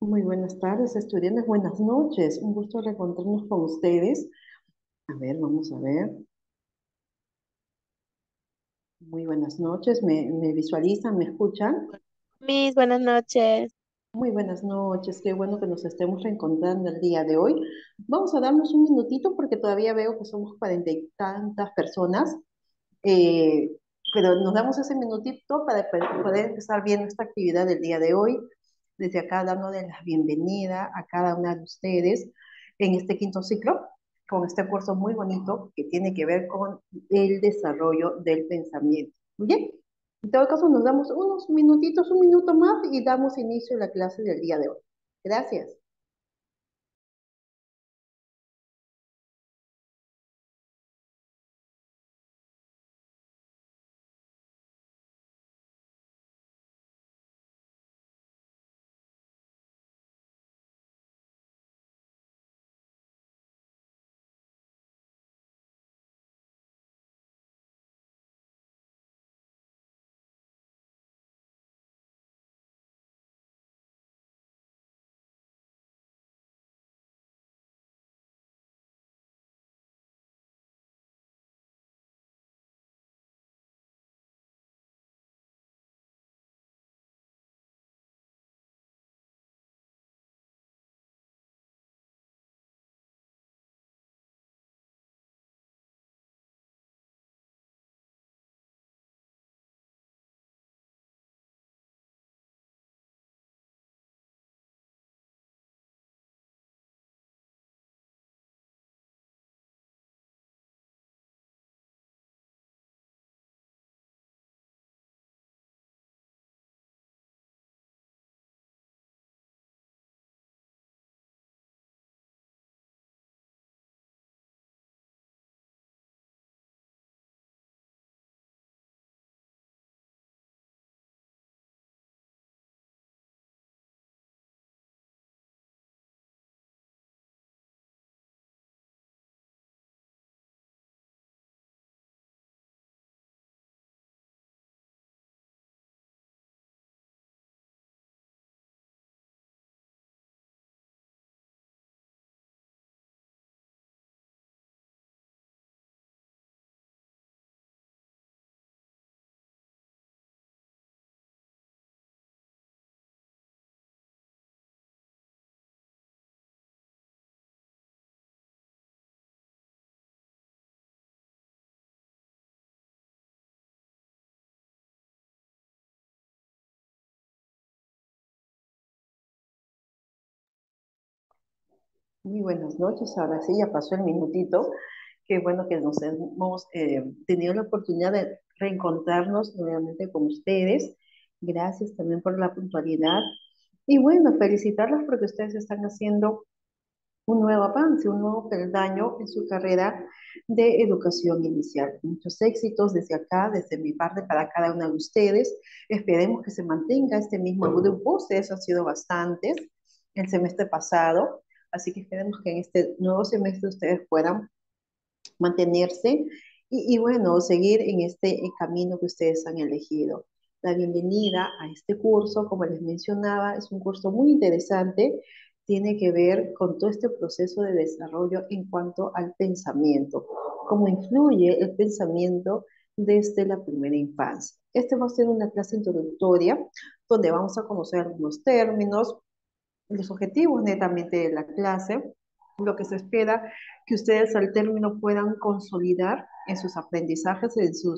Muy buenas tardes, estudiantes. Buenas noches. Un gusto reencontrarnos con ustedes. A ver, vamos a ver. Muy buenas noches. ¿Me visualizan? ¿Me escuchan? Mis buenas noches. Muy buenas noches. Qué bueno que nos estemos reencontrando el día de hoy. Vamos a darnos un minutito porque todavía veo que somos cuarenta y tantas personas. eh, pero nos damos ese minutito para poder empezar bien esta actividad del día de hoy. Desde acá dándoles la bienvenida a cada una de ustedes en este quinto ciclo, con este curso muy bonito que tiene que ver con el desarrollo del pensamiento. Muy bien, en todo caso nos damos unos minutitos, un minuto más y damos inicio a la clase del día de hoy. Gracias. Muy buenas noches. Ahora sí, ya pasó el minutito. Qué bueno que nos hemos tenido la oportunidad de reencontrarnos nuevamente con ustedes. Gracias también por la puntualidad. Y bueno, felicitarlos porque ustedes están haciendo un nuevo avance, un nuevo peldaño en su carrera de educación inicial. Muchos éxitos desde acá, desde mi parte, para cada uno de ustedes. Esperemos que se mantenga este mismo grupo. Ustedes han sido bastantes el semestre pasado, así que esperemos que en este nuevo semestre ustedes puedan mantenerse y bueno, seguir en este camino que ustedes han elegido. La bienvenida a este curso, como les mencionaba, es un curso muy interesante, tiene que ver con todo este proceso de desarrollo en cuanto al pensamiento, cómo influye el pensamiento desde la primera infancia. Este va a ser una clase introductoria donde vamos a conocer algunos términos, los objetivos netamente de la clase, lo que se espera que ustedes al término puedan consolidar en sus aprendizajes,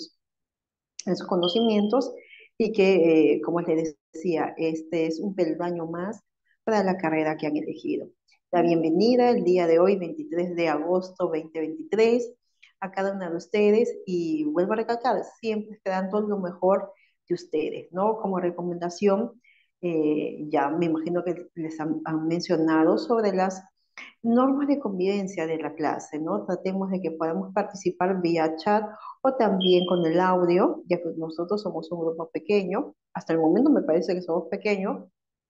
en sus conocimientos y que, como les decía, este es un peldaño más para la carrera que han elegido. La bienvenida el día de hoy, 23 de agosto 2023, a cada una de ustedes y vuelvo a recalcar, siempre esperando lo mejor de ustedes, ¿no? Como recomendación, ya me imagino que les han mencionado sobre las normas de convivencia de la clase, ¿no? Tratemos de que podamos participar vía chat o también con el audio, ya que nosotros somos un grupo pequeño, hasta el momento me parece que somos pequeños,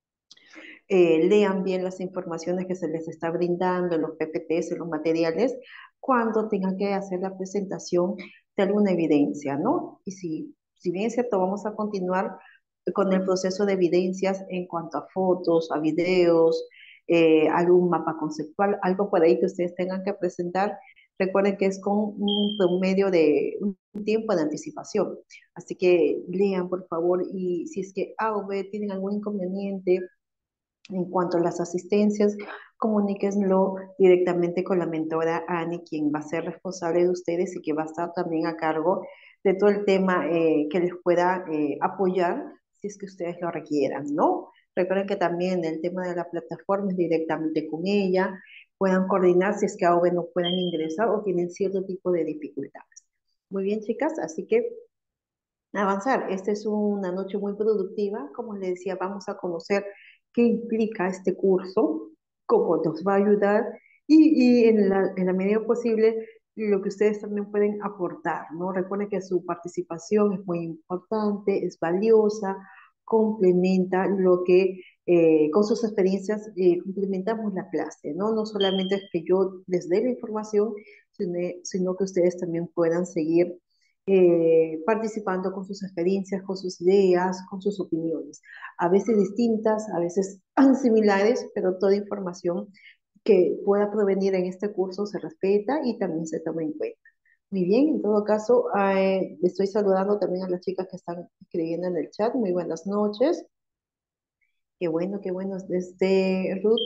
lean bien las informaciones que se les está brindando, los PPTs, los materiales, cuando tengan que hacer la presentación de alguna evidencia, ¿no? Y si bien es cierto, vamos a continuar con el proceso de evidencias en cuanto a fotos, a videos, algún mapa conceptual, algo por ahí que ustedes tengan que presentar. Recuerden que es con un promedio de un tiempo de anticipación. Así que lean, por favor, y si es que A o B tienen algún inconveniente en cuanto a las asistencias, comuníquenlo directamente con la mentora Annie, quien va a ser responsable de ustedes y que va a estar también a cargo de todo el tema que les pueda apoyar si es que ustedes lo requieran, ¿no? Recuerden que también el tema de la plataforma es directamente con ella, puedan coordinar si es que aún no pueden ingresar o tienen cierto tipo de dificultades. Muy bien, chicas, así que avanzar. Esta es una noche muy productiva. Como les decía, vamos a conocer qué implica este curso, cómo nos va a ayudar y en la medida posible lo que ustedes también pueden aportar, ¿no? Recuerden que su participación es muy importante, es valiosa, complementa lo que con sus experiencias complementamos la clase, ¿no? No solamente es que yo les dé la información, sino que ustedes también puedan seguir participando con sus experiencias, con sus ideas, con sus opiniones, a veces distintas, a veces similares, pero toda información que pueda provenir en este curso se respeta y también se toma en cuenta. Muy bien, en todo caso, estoy saludando también a las chicas que están escribiendo en el chat. Muy buenas noches. Qué bueno. Desde Ruth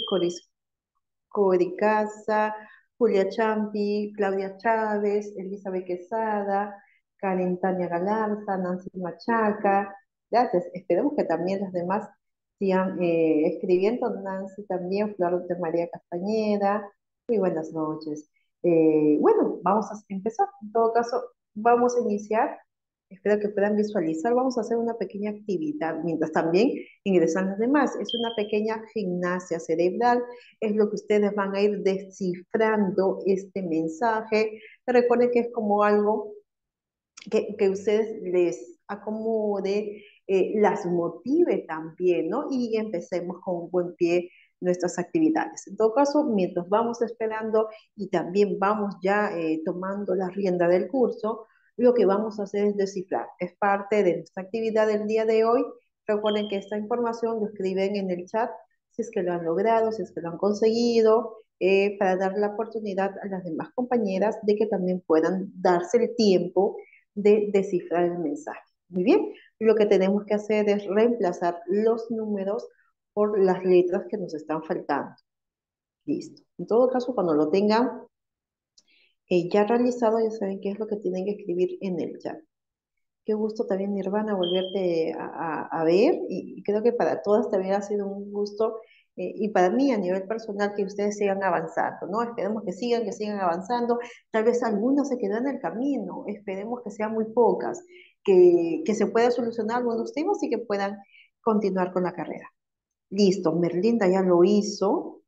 Coricasa, Julia Champi, Claudia Chávez, Elizabeth Quesada, Karen Tania Galarza, Nancy Machaca. Gracias. Esperemos que también las demás sigan escribiendo. Nancy también, Flor de María Castañeda. Muy buenas noches. Bueno, vamos a empezar. En todo caso, vamos a iniciar. Espero que puedan visualizar. Vamos a hacer una pequeña actividad mientras también ingresan los demás. Es una pequeña gimnasia cerebral, es lo que ustedes van a ir descifrando este mensaje. Recuerden que es como algo que ustedes les acomode, las motive también, ¿no? Y empecemos con un buen pie nuestras actividades. En todo caso, mientras vamos esperando y también vamos ya tomando la rienda del curso, lo que vamos a hacer es descifrar. Es parte de nuestra actividad del día de hoy. Recuerden que esta información lo escriben en el chat si es que lo han logrado, si es que lo han conseguido, para dar la oportunidad a las demás compañeras de que también puedan darse el tiempo de descifrar el mensaje. Muy bien, lo que tenemos que hacer es reemplazar los números por las letras que nos están faltando. Listo. En todo caso, cuando lo tengan ya realizado, ya saben qué es lo que tienen que escribir en el chat. Qué gusto también, Nirvana, volverte a ver y creo que para todas también ha sido un gusto y para mí a nivel personal que ustedes sigan avanzando, ¿no? Esperemos que sigan avanzando. Tal vez algunas se quedan en el camino, esperemos que sean muy pocas, que se pueda solucionar algunos temas y que puedan continuar con la carrera. Listo, Merlinda ya lo hizo.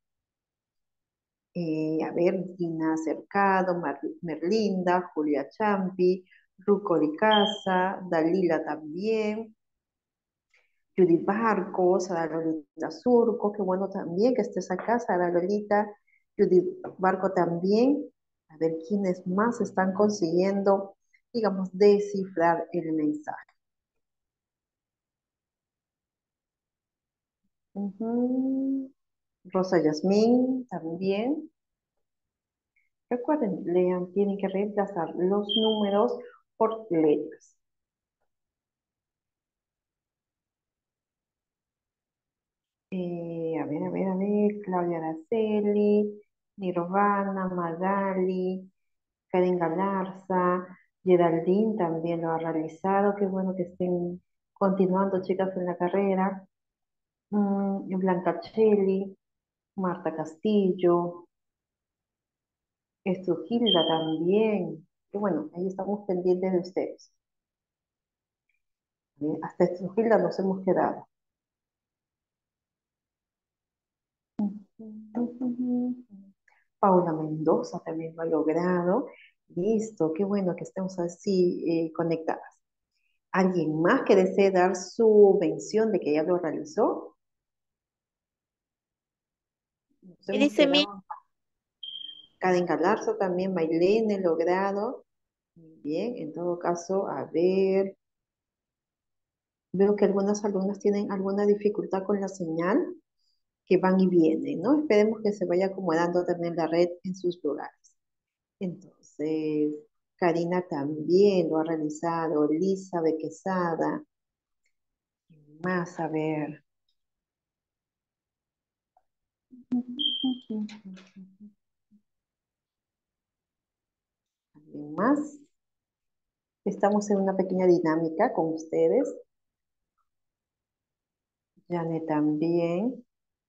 A ver, Dina Cercado, Merlinda, Julia Champi, Ruco de Casa, Dalila también, Judith Barcos, Sara Lolita Surco, qué bueno también que estés acá, Sara Lolita, Judith Barco también. A ver quiénes más están consiguiendo, digamos, descifrar el mensaje. Ujú. Rosa Yasmín también. Recuerden, lean, tienen que reemplazar los números por letras. A ver, Claudia Araceli, Nirvana, Magali, Karen Galarza, Geraldine también lo ha realizado. Qué bueno que estén continuando, chicas, en la carrera. Blanca Cheli, Marta Castillo, Estrujilda también. Qué bueno, ahí estamos pendientes de ustedes. Hasta Estrujilda nos hemos quedado. Paula Mendoza también lo ha logrado. Listo, qué bueno que estemos así conectadas. ¿Alguien más que desee dar su mención de que ya lo realizó? Nos Y hemos dice mi, quedado. Karen Galarza también, Mailene, logrado. Muy bien, en todo caso, a ver. Veo que algunas alumnas tienen alguna dificultad con la señal, que van y vienen, ¿no? Esperemos que se vaya acomodando también la red en sus lugares. Entonces, Karina también lo ha realizado, Elizabeth Quesada, más a ver. ¿Alguien más? Estamos en una pequeña dinámica con ustedes. Janet también.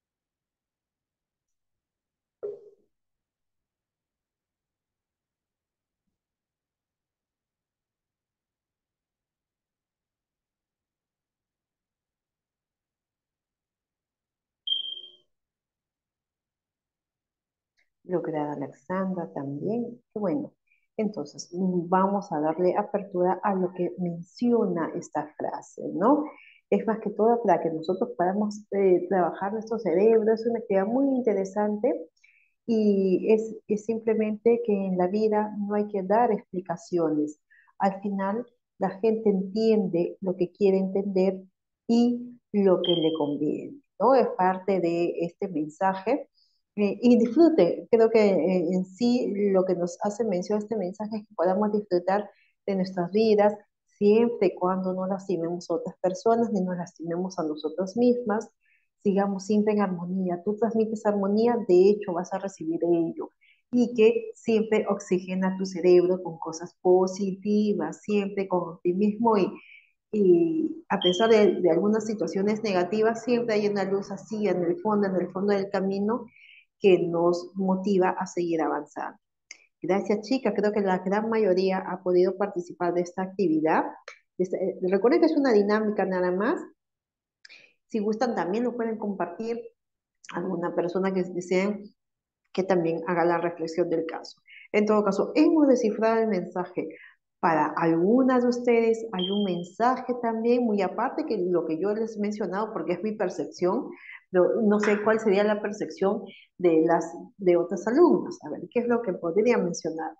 Lograda Alexandra también. Qué bueno. Entonces, vamos a darle apertura a lo que menciona esta frase, ¿no? Es más que todo para que nosotros podamos trabajar nuestro cerebro. Es una actividad muy interesante y es simplemente que en la vida no hay que dar explicaciones. Al final, la gente entiende lo que quiere entender y lo que le conviene, ¿no? Es parte de este mensaje. Y disfrute, creo que en sí lo que nos hace mención a este mensaje es que podamos disfrutar de nuestras vidas siempre y cuando no lastimemos a otras personas ni nos lastimemos a nosotras mismas, sigamos siempre en armonía. Tú transmites armonía, de hecho vas a recibir ello. Y que siempre oxigena tu cerebro con cosas positivas, siempre con optimismo y a pesar de algunas situaciones negativas, siempre hay una luz así en el fondo del camino que nos motiva a seguir avanzando. Gracias, chicas. Creo que la gran mayoría ha podido participar de esta actividad. Recuerden que es una dinámica nada más. Si gustan, también lo pueden compartir a alguna persona que deseen que también haga la reflexión del caso. En todo caso, hemos descifrado el mensaje. Para algunas de ustedes hay un mensaje también muy aparte que lo que yo les he mencionado, porque es mi percepción, pero no sé cuál sería la percepción de otras alumnas. A ver, ¿qué es lo que podría mencionar?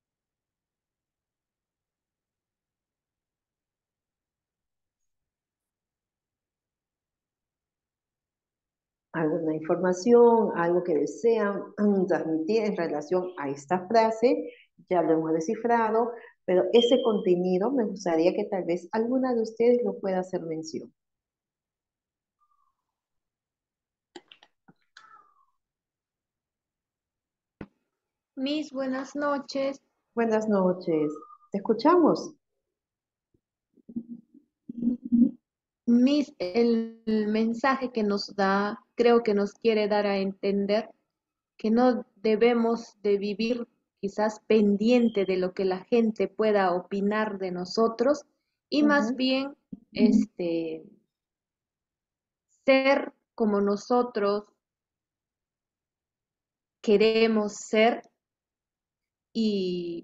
Alguna información, algo que desean transmitir en relación a esta frase, ya lo hemos descifrado, pero ese contenido me gustaría que tal vez alguna de ustedes lo pueda hacer mención. Miss, buenas noches. Buenas noches, ¿te escuchamos? Miss, el mensaje que nos da, creo que nos quiere dar a entender que no debemos de vivir quizás pendiente de lo que la gente pueda opinar de nosotros y más Ujú, bien ser como nosotros queremos ser y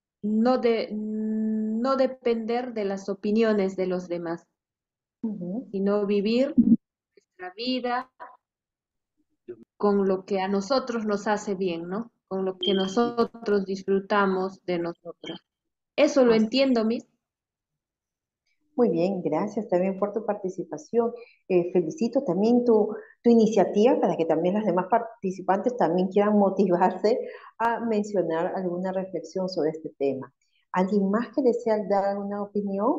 no depender de las opiniones de los demás, ujú. sino vivir nuestra vida con lo que a nosotros nos hace bien, ¿no? Con lo que Sí, nosotros disfrutamos de nosotros. Eso lo así. entiendo, Miss. Muy bien, gracias también por tu participación. Felicito también tu iniciativa para que también las demás participantes también quieran motivarse a mencionar alguna reflexión sobre este tema. ¿Alguien más que desea dar alguna opinión?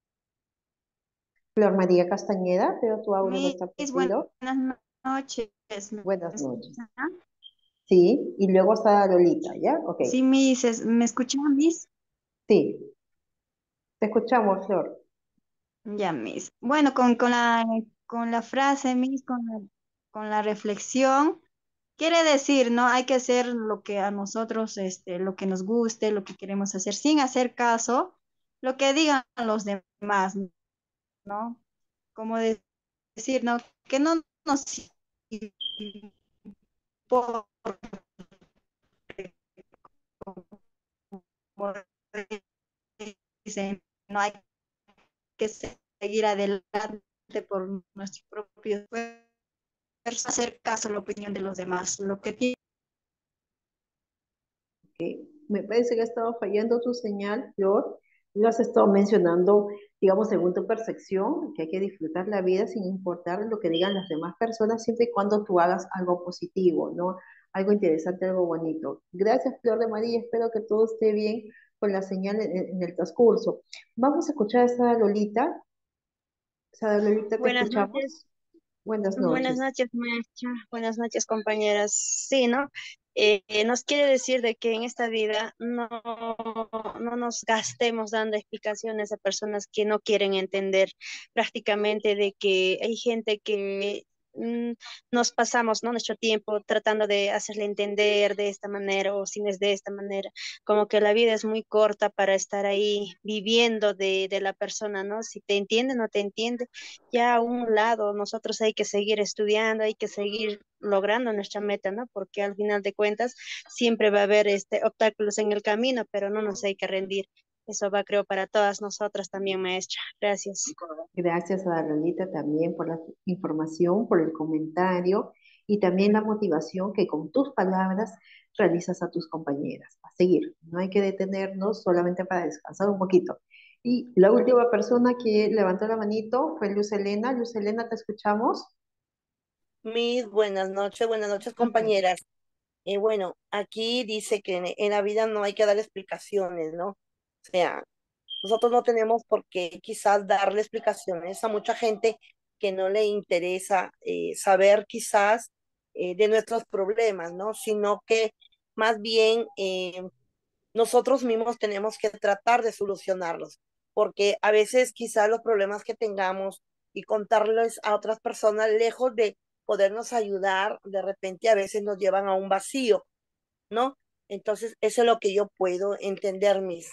Flor María Castañeda, veo tu audio no Miss, está buenas prendido. noches. ¿Me Buenas noches. escucha? Sí, y luego está Lolita, ¿ya? Ok. Sí, Miss, ¿me escucha, Miss? Sí, te escuchamos, Flor. Ya, Miss. Bueno, con la frase, Miss, con la reflexión, quiere decir, ¿no? Hay que hacer lo que a nosotros, lo que nos guste, lo que queremos hacer, sin hacer caso, lo que digan los demás, ¿no? Como decir, ¿no? Que no nos importe, como dicen, no hay que seguir adelante por nuestro propio esfuerzo, hacer caso a la opinión de los demás. Lo que tiene Me parece que ha estado fallando tu señal, Flor. Lo has estado mencionando digamos, según tu percepción, que hay que disfrutar la vida sin importar lo que digan las demás personas, siempre y cuando tú hagas algo positivo, ¿no? Algo interesante, algo bonito. Gracias, Flor de María, espero que todo esté bien con la señal en el transcurso. Vamos a escuchar a esa Lolita. Esa Lolita, te Buenas escuchamos. noches, Buenas buenas noches. noches, maestra, buenas noches, compañeras. Sí, ¿no? Nos quiere decir de que en esta vida no nos gastemos dando explicaciones a personas que no quieren entender prácticamente de que hay gente que mm, nos pasamos, ¿no? Nuestro tiempo tratando de hacerle entender de esta manera o si no es de esta manera, como que la vida es muy corta para estar ahí viviendo de la persona, ¿no? Si te entiende, no te entiende ya a un lado, nosotros hay que seguir estudiando, hay que seguir logrando nuestra meta, ¿no? Porque al final de cuentas siempre va a haber obstáculos en el camino, pero no nos hay que rendir. Eso va, creo, para todas nosotras también, maestra. Gracias. Gracias a Lolita también por la información, por el comentario y también la motivación que con tus palabras realizas a tus compañeras. A seguir, no hay que detenernos solamente para descansar un poquito. Y la última persona que levantó la manito fue Luz Elena. Luz Elena, ¿te escuchamos? Mis buenas noches compañeras. Bueno, aquí dice que en la vida no hay que dar explicaciones, ¿no? O sea, nosotros no tenemos por qué quizás darle explicaciones a mucha gente que no le interesa saber quizás de nuestros problemas, ¿no? Sino que más bien nosotros mismos tenemos que tratar de solucionarlos, porque a veces quizás los problemas que tengamos y contarles a otras personas, lejos de podernos ayudar, de repente a veces nos llevan a un vacío, ¿no? Entonces, eso es lo que yo puedo entender, mis.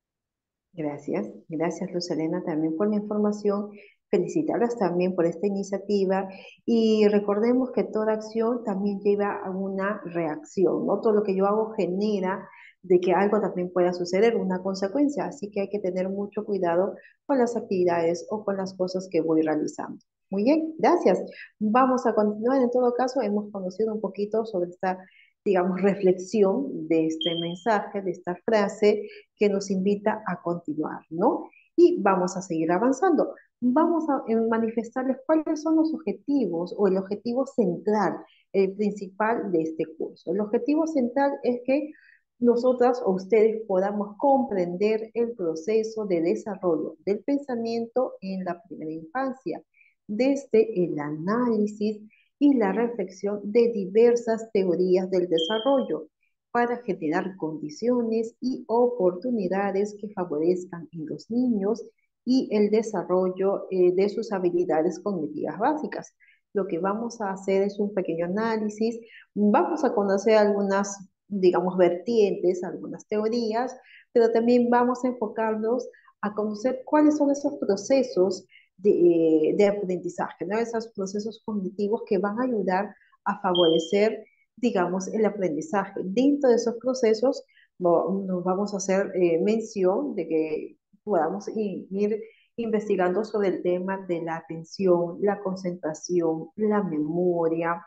Gracias, gracias Luz Elena también por la información, felicitarlas también por esta iniciativa y recordemos que toda acción también lleva a una reacción, ¿no? Todo lo que yo hago genera de que algo también pueda suceder, una consecuencia, así que hay que tener mucho cuidado con las actividades o con las cosas que voy realizando. Muy bien, gracias. Vamos a continuar. En todo caso, hemos conocido un poquito sobre esta, digamos, reflexión de este mensaje, de esta frase que nos invita a continuar, ¿no? Y vamos a seguir avanzando. Vamos a manifestarles cuáles son los objetivos o el objetivo central, el principal de este curso. El objetivo central es que nosotras o ustedes podamos comprender el proceso de desarrollo del pensamiento en la primera infancia, desde el análisis y la reflexión de diversas teorías del desarrollo, para generar condiciones y oportunidades que favorezcan en los niños y el desarrollo de sus habilidades cognitivas básicas. Lo que vamos a hacer es un pequeño análisis, vamos a conocer algunas, digamos, vertientes, algunas teorías, pero también vamos a enfocarnos a conocer cuáles son esos procesos de aprendizaje, ¿no? Esos procesos cognitivos que van a ayudar a favorecer, digamos, el aprendizaje. Dentro de esos procesos nos vamos a hacer mención de que podamos ir investigando sobre el tema de la atención, la concentración, la memoria,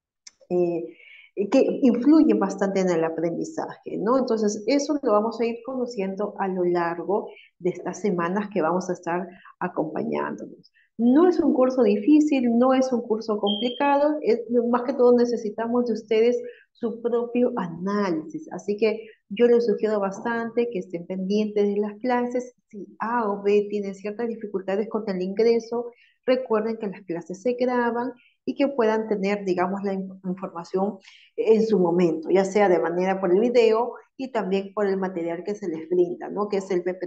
eh, que influyen bastante en el aprendizaje, ¿no? Entonces, eso lo vamos a ir conociendo a lo largo de estas semanas que vamos a estar acompañándonos. No es un curso difícil, no es un curso complicado, más que todo necesitamos de ustedes su propio análisis, así que yo les sugiero bastante que estén pendientes de las clases. Si A o B tienen ciertas dificultades con el ingreso, recuerden que las clases se graban y que puedan tener, digamos, la información en su momento, ya sea de manera por el video y también por el material que se les brinda, ¿no? Que es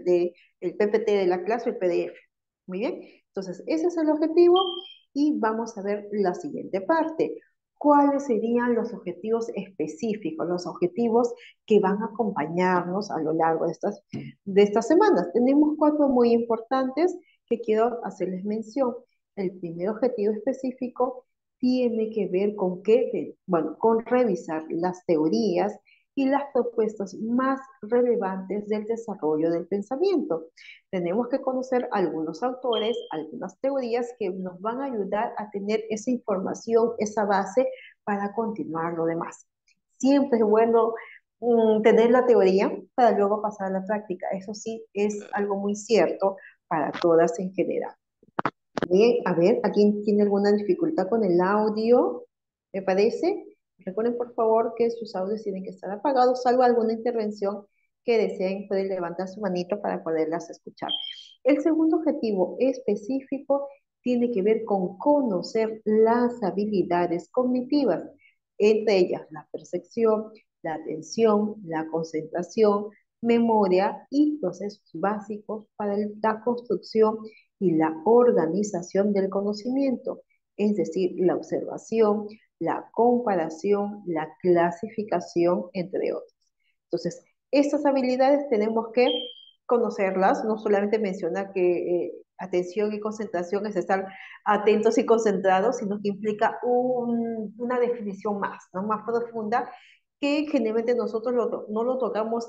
el PPT de la clase, el PDF. Muy bien, entonces ese es el objetivo y vamos a ver la siguiente parte. ¿Cuáles serían los objetivos específicos, los objetivos que van a acompañarnos a lo largo de estas semanas? Tenemos cuatro muy importantes que quiero hacerles mención. El primer objetivo específico tiene que ver con bueno, con revisar las teorías y las propuestas más relevantes del desarrollo del pensamiento. Tenemos que conocer algunos autores, algunas teorías que nos van a ayudar a tener esa información, esa base para continuar lo demás. Siempre es bueno tener la teoría para luego pasar a la práctica. Eso sí es algo muy cierto, para todas en general. Bien, a ver, ¿alguien tiene alguna dificultad con el audio? ¿Me parece? Recuerden, por favor, que sus audios tienen que estar apagados, salvo alguna intervención que deseen, pueden levantar su manito para poderlas escuchar. El segundo objetivo específico tiene que ver con conocer las habilidades cognitivas, entre ellas la percepción, la atención, la concentración, memoria y procesos básicos para la construcción y la organización del conocimiento, es decir, la observación, la comparación, la clasificación, entre otros. Entonces, estas habilidades tenemos que conocerlas, no solamente menciona que atención y concentración es estar atentos y concentrados, sino que implica una definición más, ¿no? Más profunda, que generalmente nosotros no lo tocamos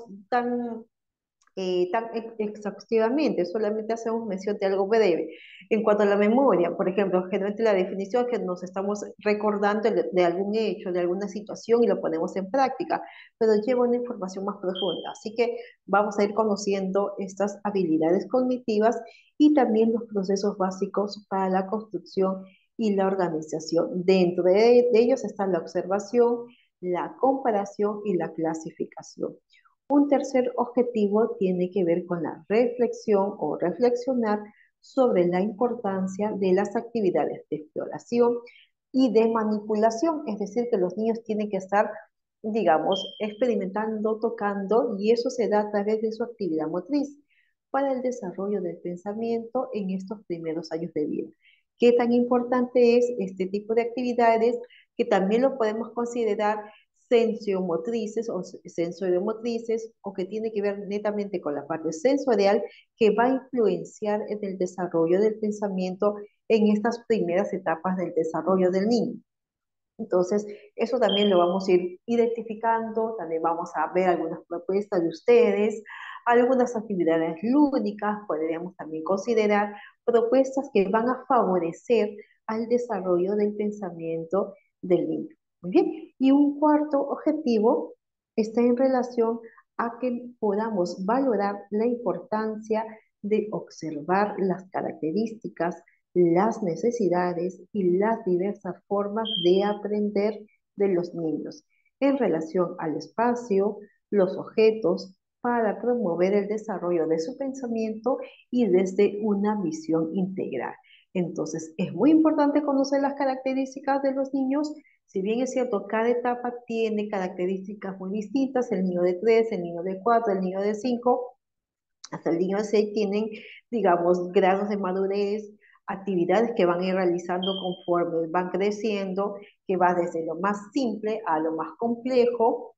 tan exhaustivamente, solamente hacemos mención de algo breve. En cuanto a la memoria, por ejemplo, generalmente la definición es que nos estamos recordando de algún hecho, de alguna situación y lo ponemos en práctica, pero lleva una información más profunda. Así que vamos a ir conociendo estas habilidades cognitivas y también los procesos básicos para la construcción y la organización. Dentro de ellos está la observación, la comparación y la clasificación. Un tercer objetivo tiene que ver con la reflexión o reflexionar sobre la importancia de las actividades de exploración y de manipulación, es decir, que los niños tienen que estar, digamos, experimentando, tocando, y eso se da a través de su actividad motriz para el desarrollo del pensamiento en estos primeros años de vida. ¿Qué tan importante es este tipo de actividades? Que también lo podemos considerar sensomotrices o sensoriomotrices, o que tiene que ver netamente con la parte sensorial, que va a influenciar en el desarrollo del pensamiento en estas primeras etapas del desarrollo del niño. Entonces, eso también lo vamos a ir identificando, también vamos a ver algunas propuestas de ustedes, algunas actividades lúdicas, podríamos también considerar propuestas que van a favorecer al desarrollo del pensamiento del niño. Muy bien, y un cuarto objetivo está en relación a que podamos valorar la importancia de observar las características, las necesidades y las diversas formas de aprender de los niños en relación al espacio, los objetos, para promover el desarrollo de su pensamiento y desde una visión integral. Entonces, es muy importante conocer las características de los niños. Si bien es cierto, cada etapa tiene características muy distintas, el niño de 3, el niño de 4, el niño de 5, hasta el niño de 6 tienen, digamos, grados de madurez, actividades que van a ir realizando conforme van creciendo, que va desde lo más simple a lo más complejo,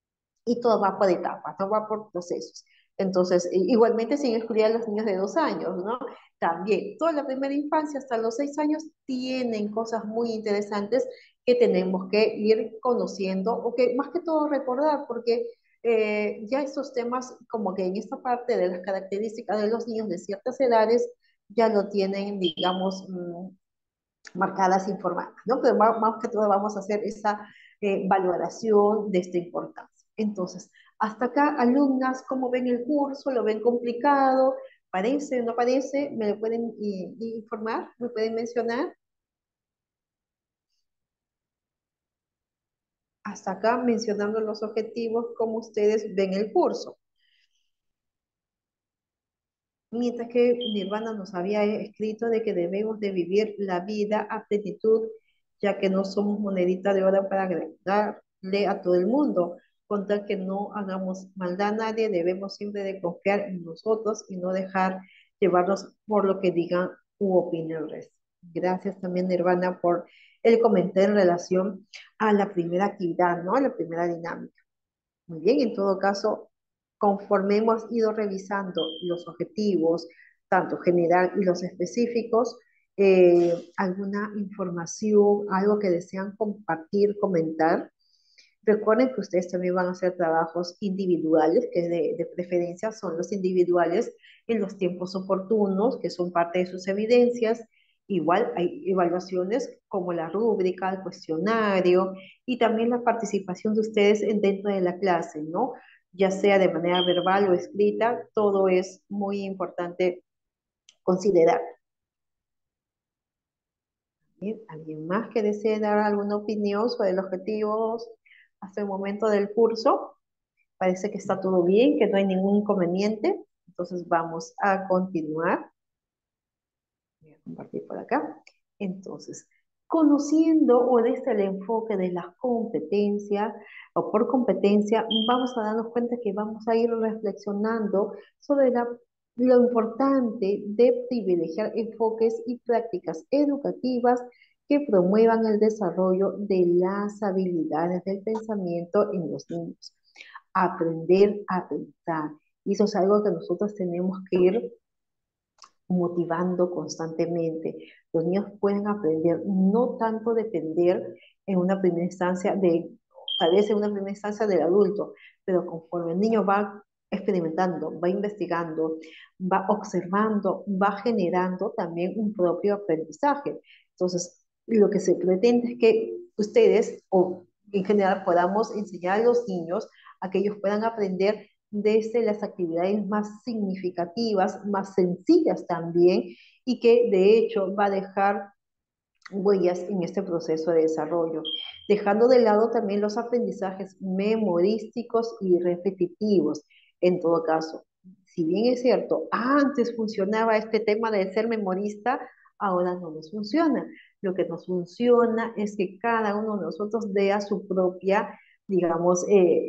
y todo va por etapas, todo va por procesos. Entonces, igualmente sin excluir a los niños de 2 años, ¿no? También, toda la primera infancia hasta los 6 años tienen cosas muy interesantes que tenemos que ir conociendo, o que más que todo recordar, porque ya estos temas, como que en esta parte de las características de los niños de ciertas edades, ya lo tienen, digamos, marcadas, informadas, ¿no? Pero más que todo vamos a hacer esa valoración de esta importancia. Entonces, hasta acá, alumnas, ¿cómo ven el curso? ¿Lo ven complicado? ¿Parece, no parece? ¿Me lo pueden informar? ¿Me pueden mencionar? Hasta acá, mencionando los objetivos, ¿cómo ustedes ven el curso? Mientras que Nirvana nos había escrito de que debemos de vivir la vida a plenitud, ya que no somos monedita de oro para agregarle a todo el mundo. Con tal que no hagamos maldad a nadie, debemos siempre de confiar en nosotros y no dejar llevarnos por lo que digan u opinen el resto. Gracias también, Nirvana, por el comentario en relación a la primera actividad, ¿no? A la primera dinámica. Muy bien, en todo caso, conforme hemos ido revisando los objetivos, tanto general y los específicos, alguna información, algo que desean compartir, comentar. Recuerden que ustedes también van a hacer trabajos individuales, que de preferencia son los individuales en los tiempos oportunos, que son parte de sus evidencias. Igual hay evaluaciones como la rúbrica, el cuestionario y también la participación de ustedes dentro de la clase, ¿no? Ya sea de manera verbal o escrita, todo es muy importante considerar. Bien, ¿alguien más que desee dar alguna opinión sobre los objetivos hasta el momento del curso? Parece que está todo bien, que no hay ningún inconveniente. Entonces vamos a continuar. Voy a compartir por acá. Entonces, conociendo o desde el enfoque de las competencias o por competencia, vamos a darnos cuenta que vamos a ir reflexionando sobre lo importante de privilegiar enfoques y prácticas educativas que promuevan el desarrollo de las habilidades del pensamiento en los niños. Aprender a pensar. Y eso es algo que nosotros tenemos que ir motivando constantemente. Los niños pueden aprender, no tanto depender en una primera instancia tal vez en una primera instancia del adulto, pero conforme el niño va experimentando, va investigando, va observando, va generando también un propio aprendizaje. Entonces, lo que se pretende es que ustedes, o en general, podamos enseñar a los niños a que ellos puedan aprender desde las actividades más significativas, más sencillas también, y que de hecho va a dejar huellas en este proceso de desarrollo, dejando de lado también los aprendizajes memorísticos y repetitivos. En todo caso, si bien es cierto, antes funcionaba este tema de ser memorista, ahora no nos funciona. Lo que nos funciona es que cada uno de nosotros dé a su propia, digamos,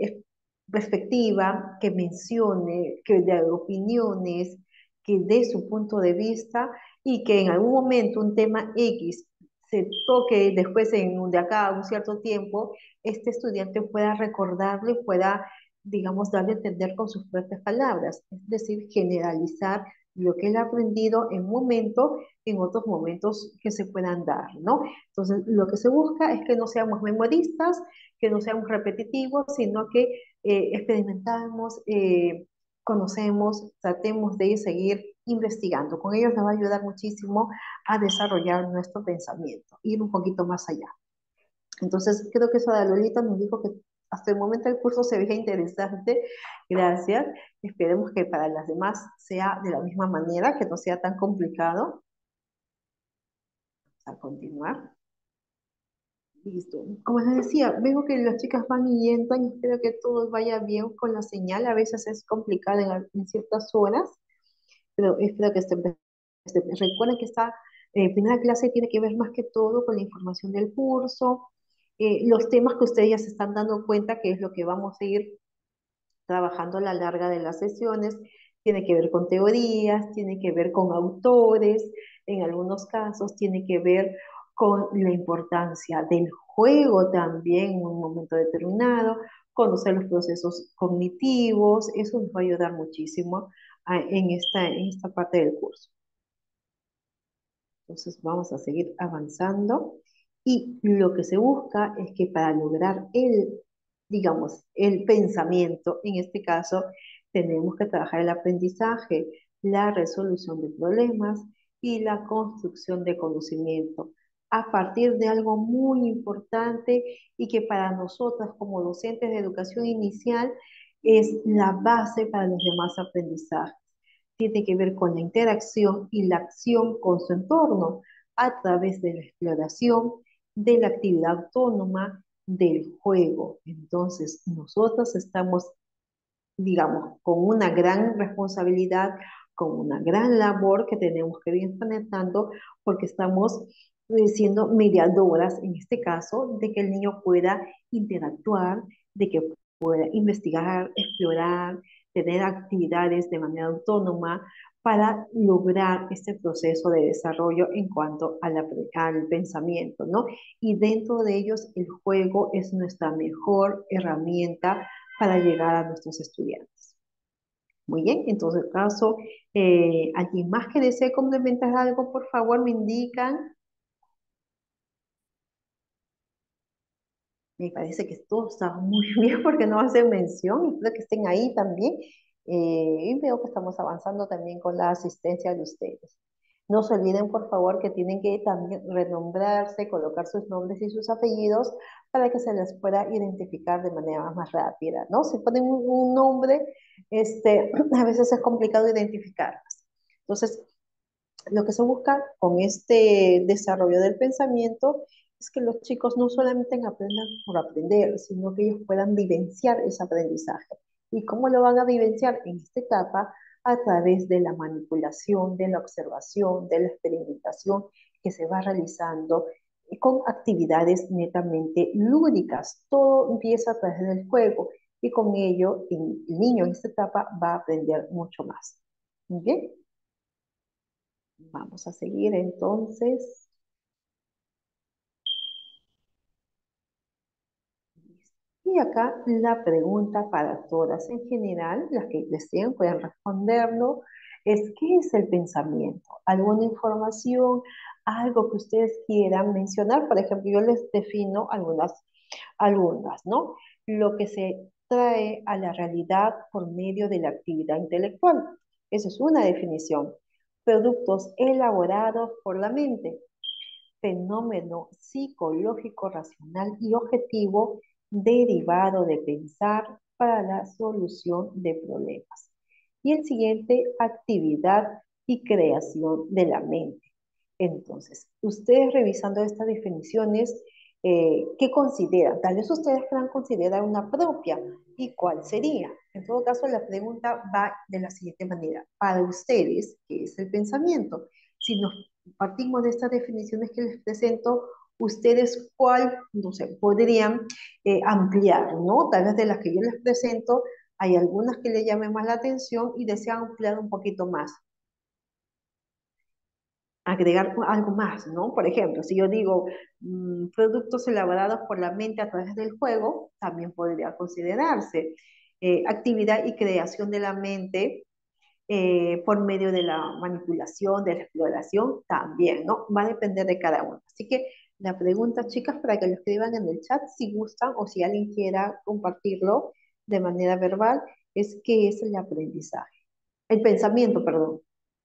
perspectiva, que mencione, que dé opiniones, que dé su punto de vista y que en algún momento un tema X se toque después de acá a un cierto tiempo, este estudiante pueda recordarlo y pueda, digamos, darle a entender con sus propias palabras, es decir, generalizar lo que él ha aprendido en un momento, en otros momentos que se puedan dar, ¿no? Entonces, lo que se busca es que no seamos memoristas, que no seamos repetitivos, sino que experimentamos, conocemos, tratemos de seguir investigando. Con ellos nos va a ayudar muchísimo a desarrollar nuestro pensamiento, ir un poquito más allá. Entonces, creo que Sara Lolita nos dijo que hasta el momento el curso se veía interesante. Gracias. Esperemos que para las demás sea de la misma manera, que no sea tan complicado. Vamos a continuar. Listo. Como les decía, veo que las chicas van yendo y espero que todo vaya bien con la señal. A veces es complicada en ciertas horas, pero espero que recuerden que esta primera clase tiene que ver más que todo con la información del curso, los temas que ustedes ya se están dando cuenta que es lo que vamos a ir trabajando a la larga de las sesiones, tiene que ver con teorías, tiene que ver con autores, en algunos casos tiene que ver con la importancia del juego también en un momento determinado, conocer los procesos cognitivos, eso nos va a ayudar muchísimo en esta parte del curso. Entonces vamos a seguir avanzando y lo que se busca es que para lograr digamos, el pensamiento, en este caso, tenemos que trabajar el aprendizaje, la resolución de problemas y la construcción de conocimiento a partir de algo muy importante y que para nosotras como docentes de educación inicial es la base para los demás aprendizajes. Tiene que ver con la interacción y la acción con su entorno a través de la exploración, de la actividad autónoma, del juego. Entonces, nosotros estamos, digamos, con una gran responsabilidad, con una gran labor que tenemos que ir enfrentando porque estamos siendo mediadoras, en este caso, de que el niño pueda interactuar, de que pueda investigar, explorar, tener actividades de manera autónoma para lograr este proceso de desarrollo en cuanto al pensamiento, ¿no? Y dentro de ellos el juego es nuestra mejor herramienta para llegar a nuestros estudiantes. Muy bien, en todo caso, ¿alguien más que desee complementar algo, por favor, me indican? Me parece que todo está muy bien porque no hacen mención, y espero que estén ahí también. Y veo que estamos avanzando también con la asistencia de ustedes. No se olviden, por favor, que tienen que también renombrarse, colocar sus nombres y sus apellidos para que se les pueda identificar de manera más rápida, ¿no? Si ponen un nombre, a veces es complicado identificarlas. Entonces, Lo que se busca con este desarrollo del pensamiento es que los chicos no solamente aprendan por aprender, sino que ellos puedan vivenciar ese aprendizaje. ¿Y cómo lo van a vivenciar en esta etapa? A través de la manipulación, de la observación, de la experimentación que se va realizando con actividades netamente lúdicas. Todo empieza a través del juego y con ello el niño en esta etapa va a aprender mucho más. ¿Bien? Vamos a seguir entonces. Y acá la pregunta para todas en general, las que deseen pueden responderlo, es ¿qué es el pensamiento? ¿Alguna información, algo que ustedes quieran mencionar? Por ejemplo, yo les defino algunas, ¿no? Lo que se trae a la realidad por medio de la actividad intelectual. Esa es una definición. Productos elaborados por la mente, fenómeno psicológico racional y objetivo derivado de pensar para la solución de problemas. Y el siguiente, actividad y creación de la mente. Entonces, ustedes revisando estas definiciones, ¿qué consideran? Tal vez ustedes puedan considerar una propia. ¿Y cuál sería? En todo caso, la pregunta va de la siguiente manera. Para ustedes, ¿qué es el pensamiento? Si nos partimos de estas definiciones que les presento, ustedes cuál, no sé, podrían ampliar, ¿no? Tal vez de las que yo les presento, hay algunas que les llamen más la atención y desean ampliar un poquito más, agregar algo más, ¿no? Por ejemplo, si yo digo productos elaborados por la mente a través del juego, también podría considerarse. Actividad y creación de la mente por medio de la manipulación, de la exploración, también, ¿no? Va a depender de cada uno. Así que la pregunta, chicas, para que lo escriban en el chat si gustan o si alguien quiera compartirlo de manera verbal, es qué es el aprendizaje. El pensamiento, perdón.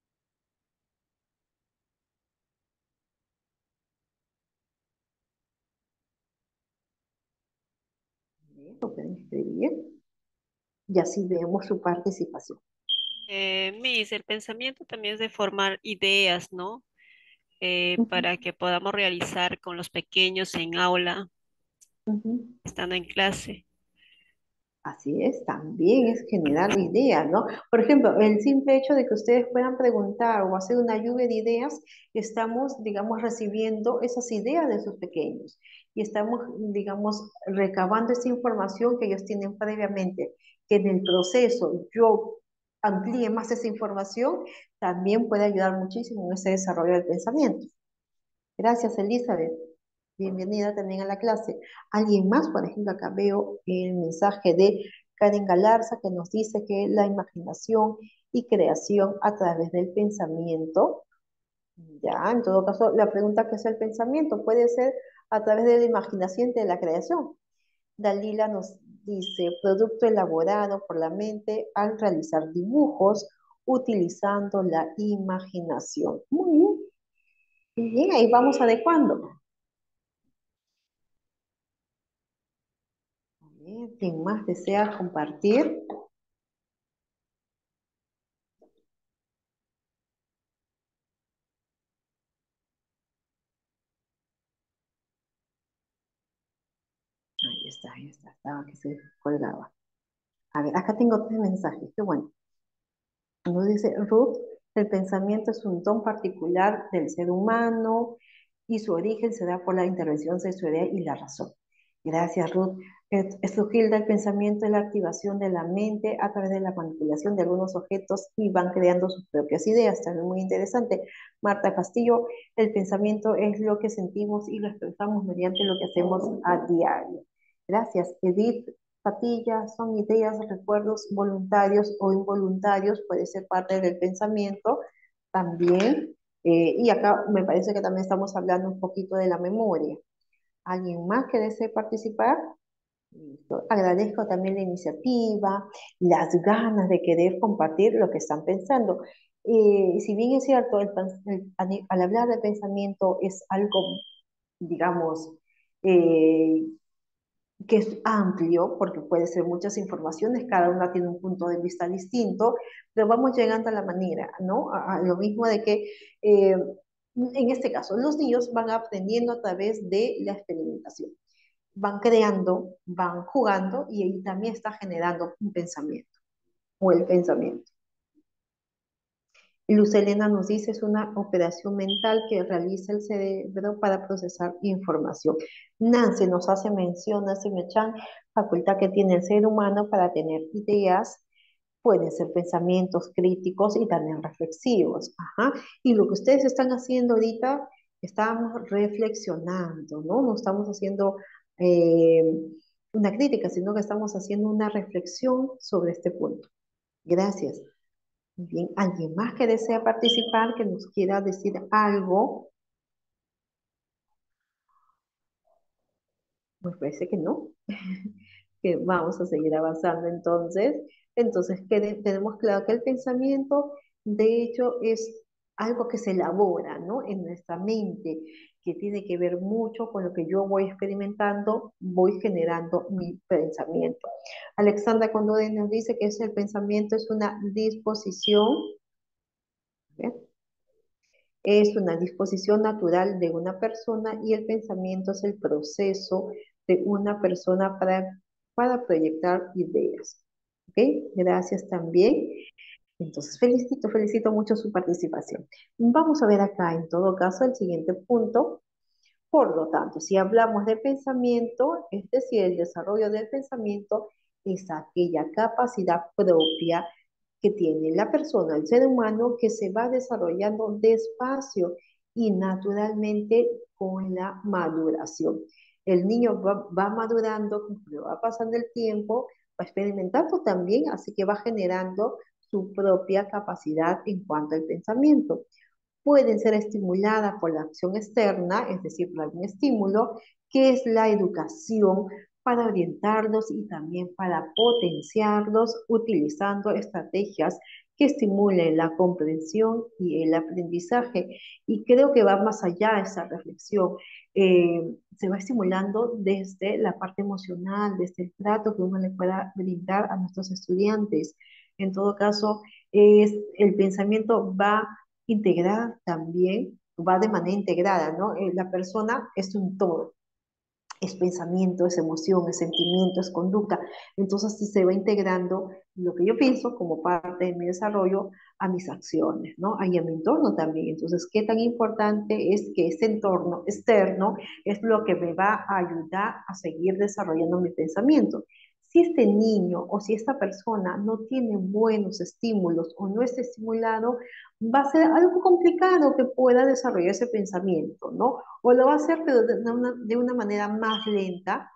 Lo pueden escribir y así vemos su participación. Miss, el pensamiento también es de formar ideas, ¿no? Ujú, Para que podamos realizar con los pequeños en aula, ujú. estando en clase. Así es, también es generar ideas, ¿no? Por ejemplo, el simple hecho de que ustedes puedan preguntar o hacer una lluvia de ideas, estamos, digamos, recibiendo esas ideas de sus pequeños y estamos, digamos, recabando esa información que ellos tienen previamente, que en el proceso yo amplíe más esa información, también puede ayudar muchísimo en ese desarrollo del pensamiento. Gracias, Elizabeth. Bienvenida también a la clase. ¿Alguien más? Por ejemplo, acá veo el mensaje de Karen Galarza que nos dice que la imaginación y creación a través del pensamiento, ya, en todo caso, la pregunta que es el pensamiento puede ser a través de la imaginación y de la creación. Dalila nos dice, producto elaborado por la mente al realizar dibujos utilizando la imaginación. Muy bien, ahí vamos adecuando. Bien, ¿quién más desea compartir? Ahí está, estaba que se colgaba. A ver, acá tengo tres mensajes, qué bueno. Nos dice Ruth, el pensamiento es un don particular del ser humano y su origen se da por la intervención sensorial y la razón. Gracias, Ruth. Es surgir del pensamiento es la activación de la mente a través de la manipulación de algunos objetos y van creando sus propias ideas. También muy interesante. Marta Castillo, el pensamiento es lo que sentimos y lo expresamos mediante lo que hacemos a diario. Gracias, Edith. Patillas son ideas, recuerdos voluntarios o involuntarios, puede ser parte del pensamiento también. Y acá me parece que también estamos hablando un poquito de la memoria. ¿Alguien más que desee participar? Listo. Agradezco también la iniciativa, las ganas de querer compartir lo que están pensando. Si bien es cierto, al hablar de pensamiento es algo, digamos, eh, que es amplio, porque puede ser muchas informaciones, cada una tiene un punto de vista distinto, pero vamos llegando a la manera, ¿no? A lo mismo de que, en este caso, los niños van aprendiendo a través de la experimentación, van creando, van jugando y ahí también está generando un pensamiento o el pensamiento. Luz Helena nos dice, es una operación mental que realiza el cerebro para procesar información. Nancy nos hace mención, Nancy Mechan, facultad que tiene el ser humano para tener ideas, pueden ser pensamientos críticos y también reflexivos. Ajá. Y lo que ustedes están haciendo ahorita, estamos reflexionando, ¿no? No estamos haciendo eh, una crítica, sino que estamos haciendo una reflexión sobre este punto. Gracias. Bien, ¿alguien más que desea participar, que nos quiera decir algo? Pues parece que no, que vamos a seguir avanzando entonces. Entonces, tenemos claro que el pensamiento, de hecho, es algo que se elabora, ¿no? En nuestra mente, que tiene que ver mucho con lo que yo voy experimentando, voy generando mi pensamiento. Alexandra Condori nos dice que el pensamiento es una disposición, ¿ver? Es una disposición natural de una persona y el pensamiento es el proceso de una persona para proyectar ideas. ¿Ok? Gracias también. Entonces, felicito mucho su participación. Vamos a ver acá, en todo caso, el siguiente punto. Por lo tanto, si hablamos de pensamiento, es decir, el desarrollo del pensamiento es aquella capacidad propia que tiene la persona, el ser humano, que se va desarrollando despacio y naturalmente con la maduración. El niño va madurando, conforme va pasando el tiempo, va experimentando también, así que va generando su propia capacidad en cuanto al pensamiento. Pueden ser estimuladas por la acción externa, es decir, por algún estímulo, que es la educación, para orientarlos y también para potenciarlos utilizando estrategias que estimulen la comprensión y el aprendizaje. Y creo que va más allá esa reflexión. Se va estimulando desde la parte emocional, desde el trato que uno le pueda brindar a nuestros estudiantes. En todo caso, el pensamiento va integrada también, va de manera integrada, ¿no? La persona es un todo, es pensamiento, es emoción, es sentimiento, es conducta. Entonces, si se va integrando lo que yo pienso como parte de mi desarrollo a mis acciones, ¿no? Y a mi entorno también. Entonces, qué tan importante es que ese entorno externo es lo que me va a ayudar a seguir desarrollando mi pensamiento. Si este niño o si esta persona no tiene buenos estímulos o no está estimulado, va a ser algo complicado que pueda desarrollar ese pensamiento, ¿no? O lo va a hacer, pero de una manera más lenta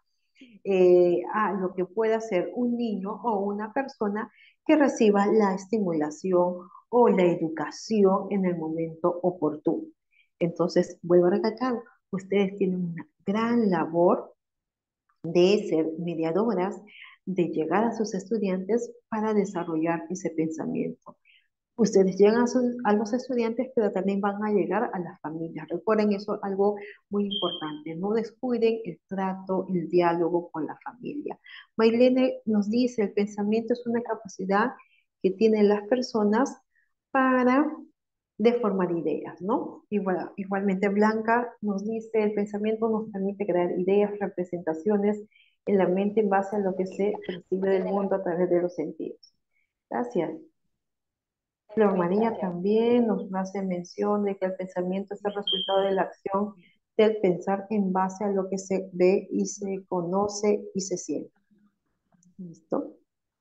a lo que pueda hacer un niño o una persona que reciba la estimulación o la educación en el momento oportuno. Entonces, vuelvo a recalcar, ustedes tienen una gran labor de ser mediadoras, de llegar a sus estudiantes para desarrollar ese pensamiento. Ustedes llegan a los estudiantes, pero también van a llegar a las familias. Recuerden eso, algo muy importante. No descuiden el trato, el diálogo con la familia. Maylene nos dice, el pensamiento es una capacidad que tienen las personas para deformar ideas, ¿no? Igualmente Blanca nos dice, el pensamiento nos permite crear ideas, representaciones en la mente en base a lo que se percibe del mundo a través de los sentidos. Gracias. Flor María también nos hace mención de que el pensamiento es el resultado de la acción del pensar en base a lo que se ve y se conoce y se siente. ¿Listo?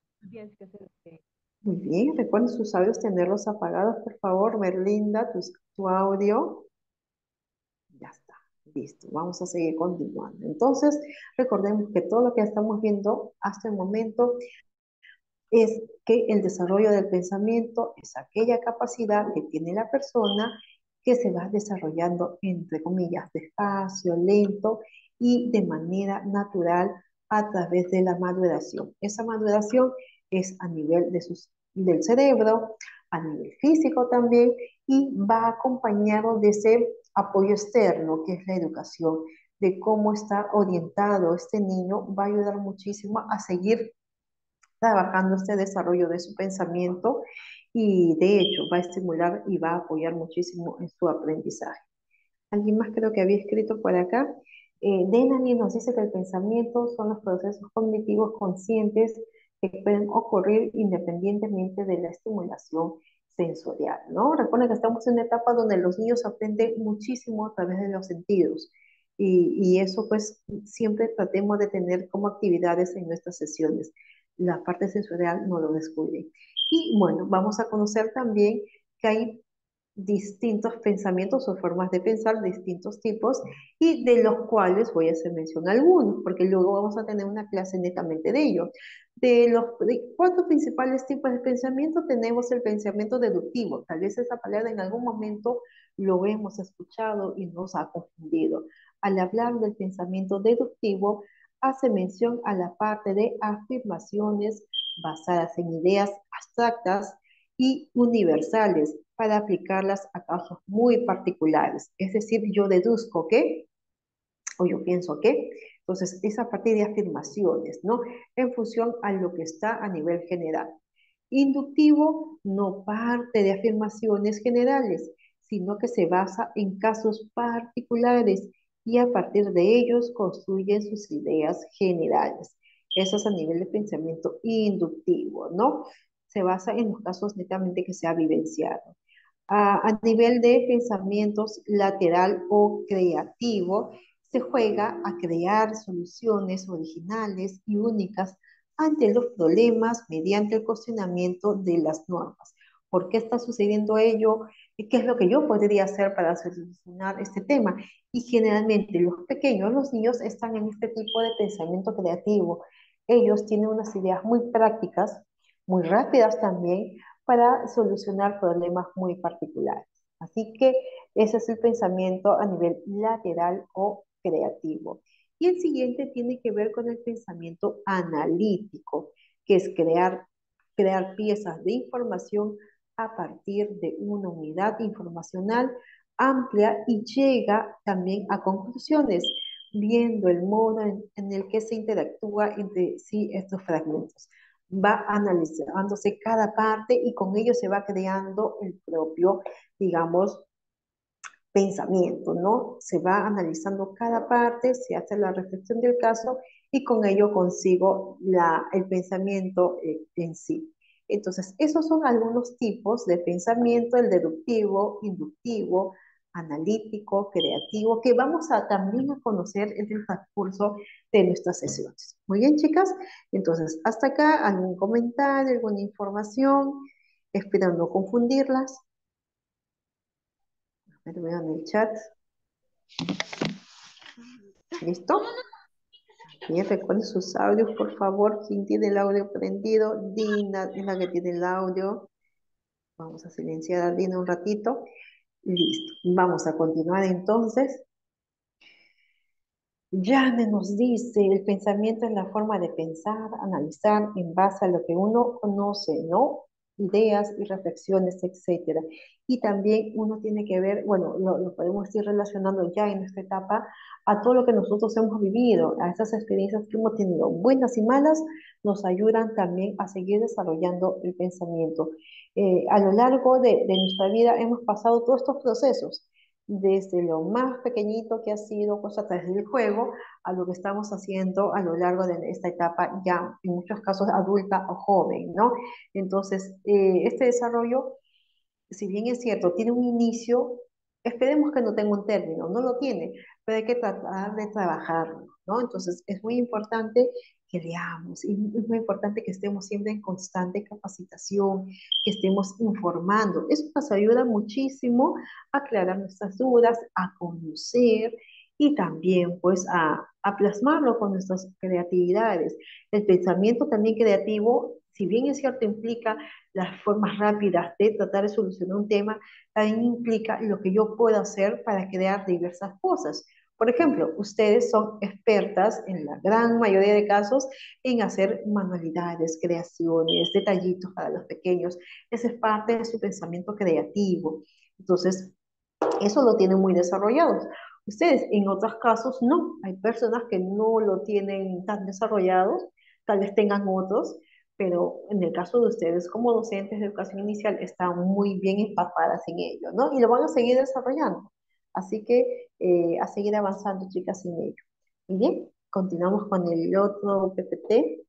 Muy bien, recuerden sus audios tenerlos apagados, por favor. Merlinda, tu audio. Ya está, listo. Vamos a seguir continuando. Entonces, recordemos que todo lo que estamos viendo hasta el momento es que el desarrollo del pensamiento es aquella capacidad que tiene la persona que se va desarrollando, entre comillas, despacio, lento y de manera natural a través de la maduración. Esa maduración es a nivel del cerebro, a nivel físico también, y va acompañado de ese apoyo externo, que es la educación de cómo está orientado este niño, va a ayudar muchísimo a seguir trabajando este desarrollo de su pensamiento y de hecho va a estimular y va a apoyar muchísimo en su aprendizaje. Alguien más creo que había escrito por acá. Denani nos dice que el pensamiento son los procesos cognitivos conscientes que pueden ocurrir independientemente de la estimulación sensorial, ¿no? Recuerden que estamos en una etapa donde los niños aprenden muchísimo a través de los sentidos y eso pues siempre tratemos de tener como actividades en nuestras sesiones. La parte sensorial no lo descuide. Y bueno, vamos a conocer también que hay distintos pensamientos o formas de pensar, distintos tipos, y de los cuales voy a hacer mención a algunos, porque luego vamos a tener una clase netamente de ellos. De cuatro principales tipos de pensamiento tenemos el pensamiento deductivo. Tal vez esa palabra en algún momento lo hemos escuchado y nos ha confundido. Al hablar del pensamiento deductivo, hace mención a la parte de afirmaciones basadas en ideas abstractas y universales para aplicarlas a casos muy particulares. Es decir, yo deduzco que, o yo pienso que, entonces esa parte de afirmaciones, ¿no? En función a lo que está a nivel general. Inductivo no parte de afirmaciones generales, sino que se basa en casos particulares y a partir de ellos construyen sus ideas generales. Eso es a nivel de pensamiento inductivo, ¿no? Se basa en los casos netamente que se ha vivenciado. A nivel de pensamientos lateral o creativo, se juega a crear soluciones originales y únicas ante los problemas mediante el cuestionamiento de las normas. ¿Por qué está sucediendo ello? ¿Y qué es lo que yo podría hacer para solucionar este tema? Y generalmente los pequeños, los niños, están en este tipo de pensamiento creativo. Ellos tienen unas ideas muy prácticas, muy rápidas también, para solucionar problemas muy particulares. Así que ese es el pensamiento a nivel lateral o creativo. Y el siguiente tiene que ver con el pensamiento analítico, que es crear piezas de información a partir de una unidad informacional amplia y llega también a conclusiones, viendo el modo en el que se interactúa entre sí estos fragmentos. Va analizándose cada parte y con ello se va creando el propio, digamos, pensamiento, ¿no? Se va analizando cada parte, se hace la reflexión del caso y con ello consigo el pensamiento en sí. Entonces, esos son algunos tipos de pensamiento, el deductivo, inductivo, analítico, creativo, que vamos a también a conocer en el transcurso de nuestras sesiones. Muy bien, chicas. Entonces, hasta acá, algún comentario, alguna información, espero no confundirlas. Vean el chat. ¿Listo? Bien, recuerden sus audios, por favor. ¿Quién tiene el audio prendido? Dina es la que tiene el audio. Vamos a silenciar a Dina un ratito. Listo. Vamos a continuar entonces. Jane nos dice, el pensamiento es la forma de pensar, analizar en base a lo que uno conoce, ¿no? Ideas y reflexiones, etcétera. Y también uno tiene que ver, bueno, lo podemos ir relacionando ya en esta etapa a todo lo que nosotros hemos vivido, a esas experiencias que hemos tenido, buenas y malas, nos ayudan también a seguir desarrollando el pensamiento. A lo largo de nuestra vida hemos pasado todos estos procesos desde lo más pequeñito que ha sido pues a través del juego a lo que estamos haciendo a lo largo de esta etapa ya en muchos casos adulta o joven, ¿no? Entonces, este desarrollo, si bien es cierto, tiene un inicio, esperemos que no tenga un término, no lo tiene, pero hay que tratar de trabajarlo, ¿no? Entonces, es muy importante que leamos y es muy importante que estemos siempre en constante capacitación, que estemos informando. Eso nos ayuda muchísimo a aclarar nuestras dudas, a conocer y también pues a plasmarlo con nuestras creatividades. El pensamiento también creativo, si bien es cierto, implica las formas rápidas de tratar de solucionar un tema, también implica lo que yo puedo hacer para crear diversas cosas. Por ejemplo, ustedes son expertas en la gran mayoría de casos en hacer manualidades, creaciones, detallitos para los pequeños. Esa es parte de su pensamiento creativo. Entonces, eso lo tienen muy desarrollado. ustedes. En otros casos no, hay personas que no lo tienen tan desarrollados, tal vez tengan otros, pero en el caso de ustedes como docentes de educación inicial están muy bien empapadas en ello, ¿no? Y lo van a seguir desarrollando. Así que a seguir avanzando, chicas, en ello. Muy bien, continuamos con el otro PPT.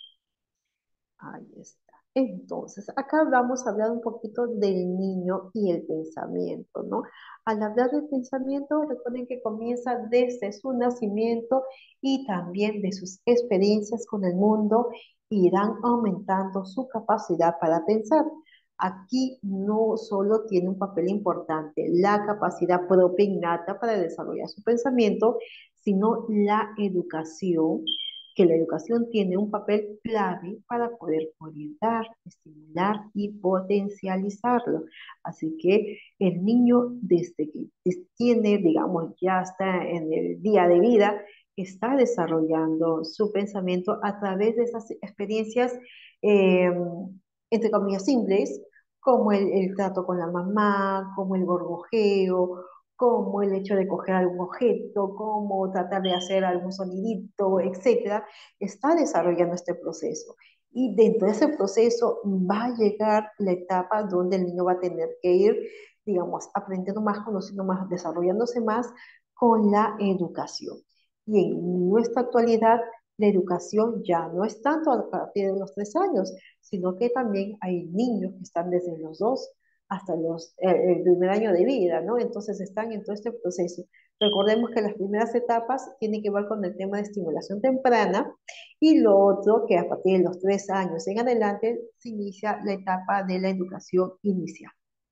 Ahí está. Entonces, acá vamos a hablar un poquito del niño y el pensamiento, ¿no? Al hablar del pensamiento, recuerden que comienza desde su nacimiento y también de sus experiencias con el mundo, irán aumentando su capacidad para pensar. Aquí no solo tiene un papel importante la capacidad propia innata para desarrollar su pensamiento, sino la educación, que la educación tiene un papel clave para poder orientar, estimular y potencializarlo. Así que el niño, desde que tiene, digamos, ya está en el día de vida, está desarrollando su pensamiento a través de esas experiencias, eh, entre comillas, simples, como el trato con la mamá, como el gorgojeo, como el hecho de coger algún objeto, como tratar de hacer algún sonidito, etcétera, está desarrollando este proceso. Y dentro de ese proceso va a llegar la etapa donde el niño va a tener que ir, digamos, aprendiendo más, conociendo más, desarrollándose más con la educación. Y en nuestra actualidad, la educación ya no es tanto a partir de los 3 años, sino que también hay niños que están desde los 2 hasta el primer año de vida, ¿no? Entonces están en todo este proceso. Recordemos que las primeras etapas tienen que ver con el tema de estimulación temprana y lo otro que a partir de los 3 años en adelante se inicia la etapa de la educación inicial.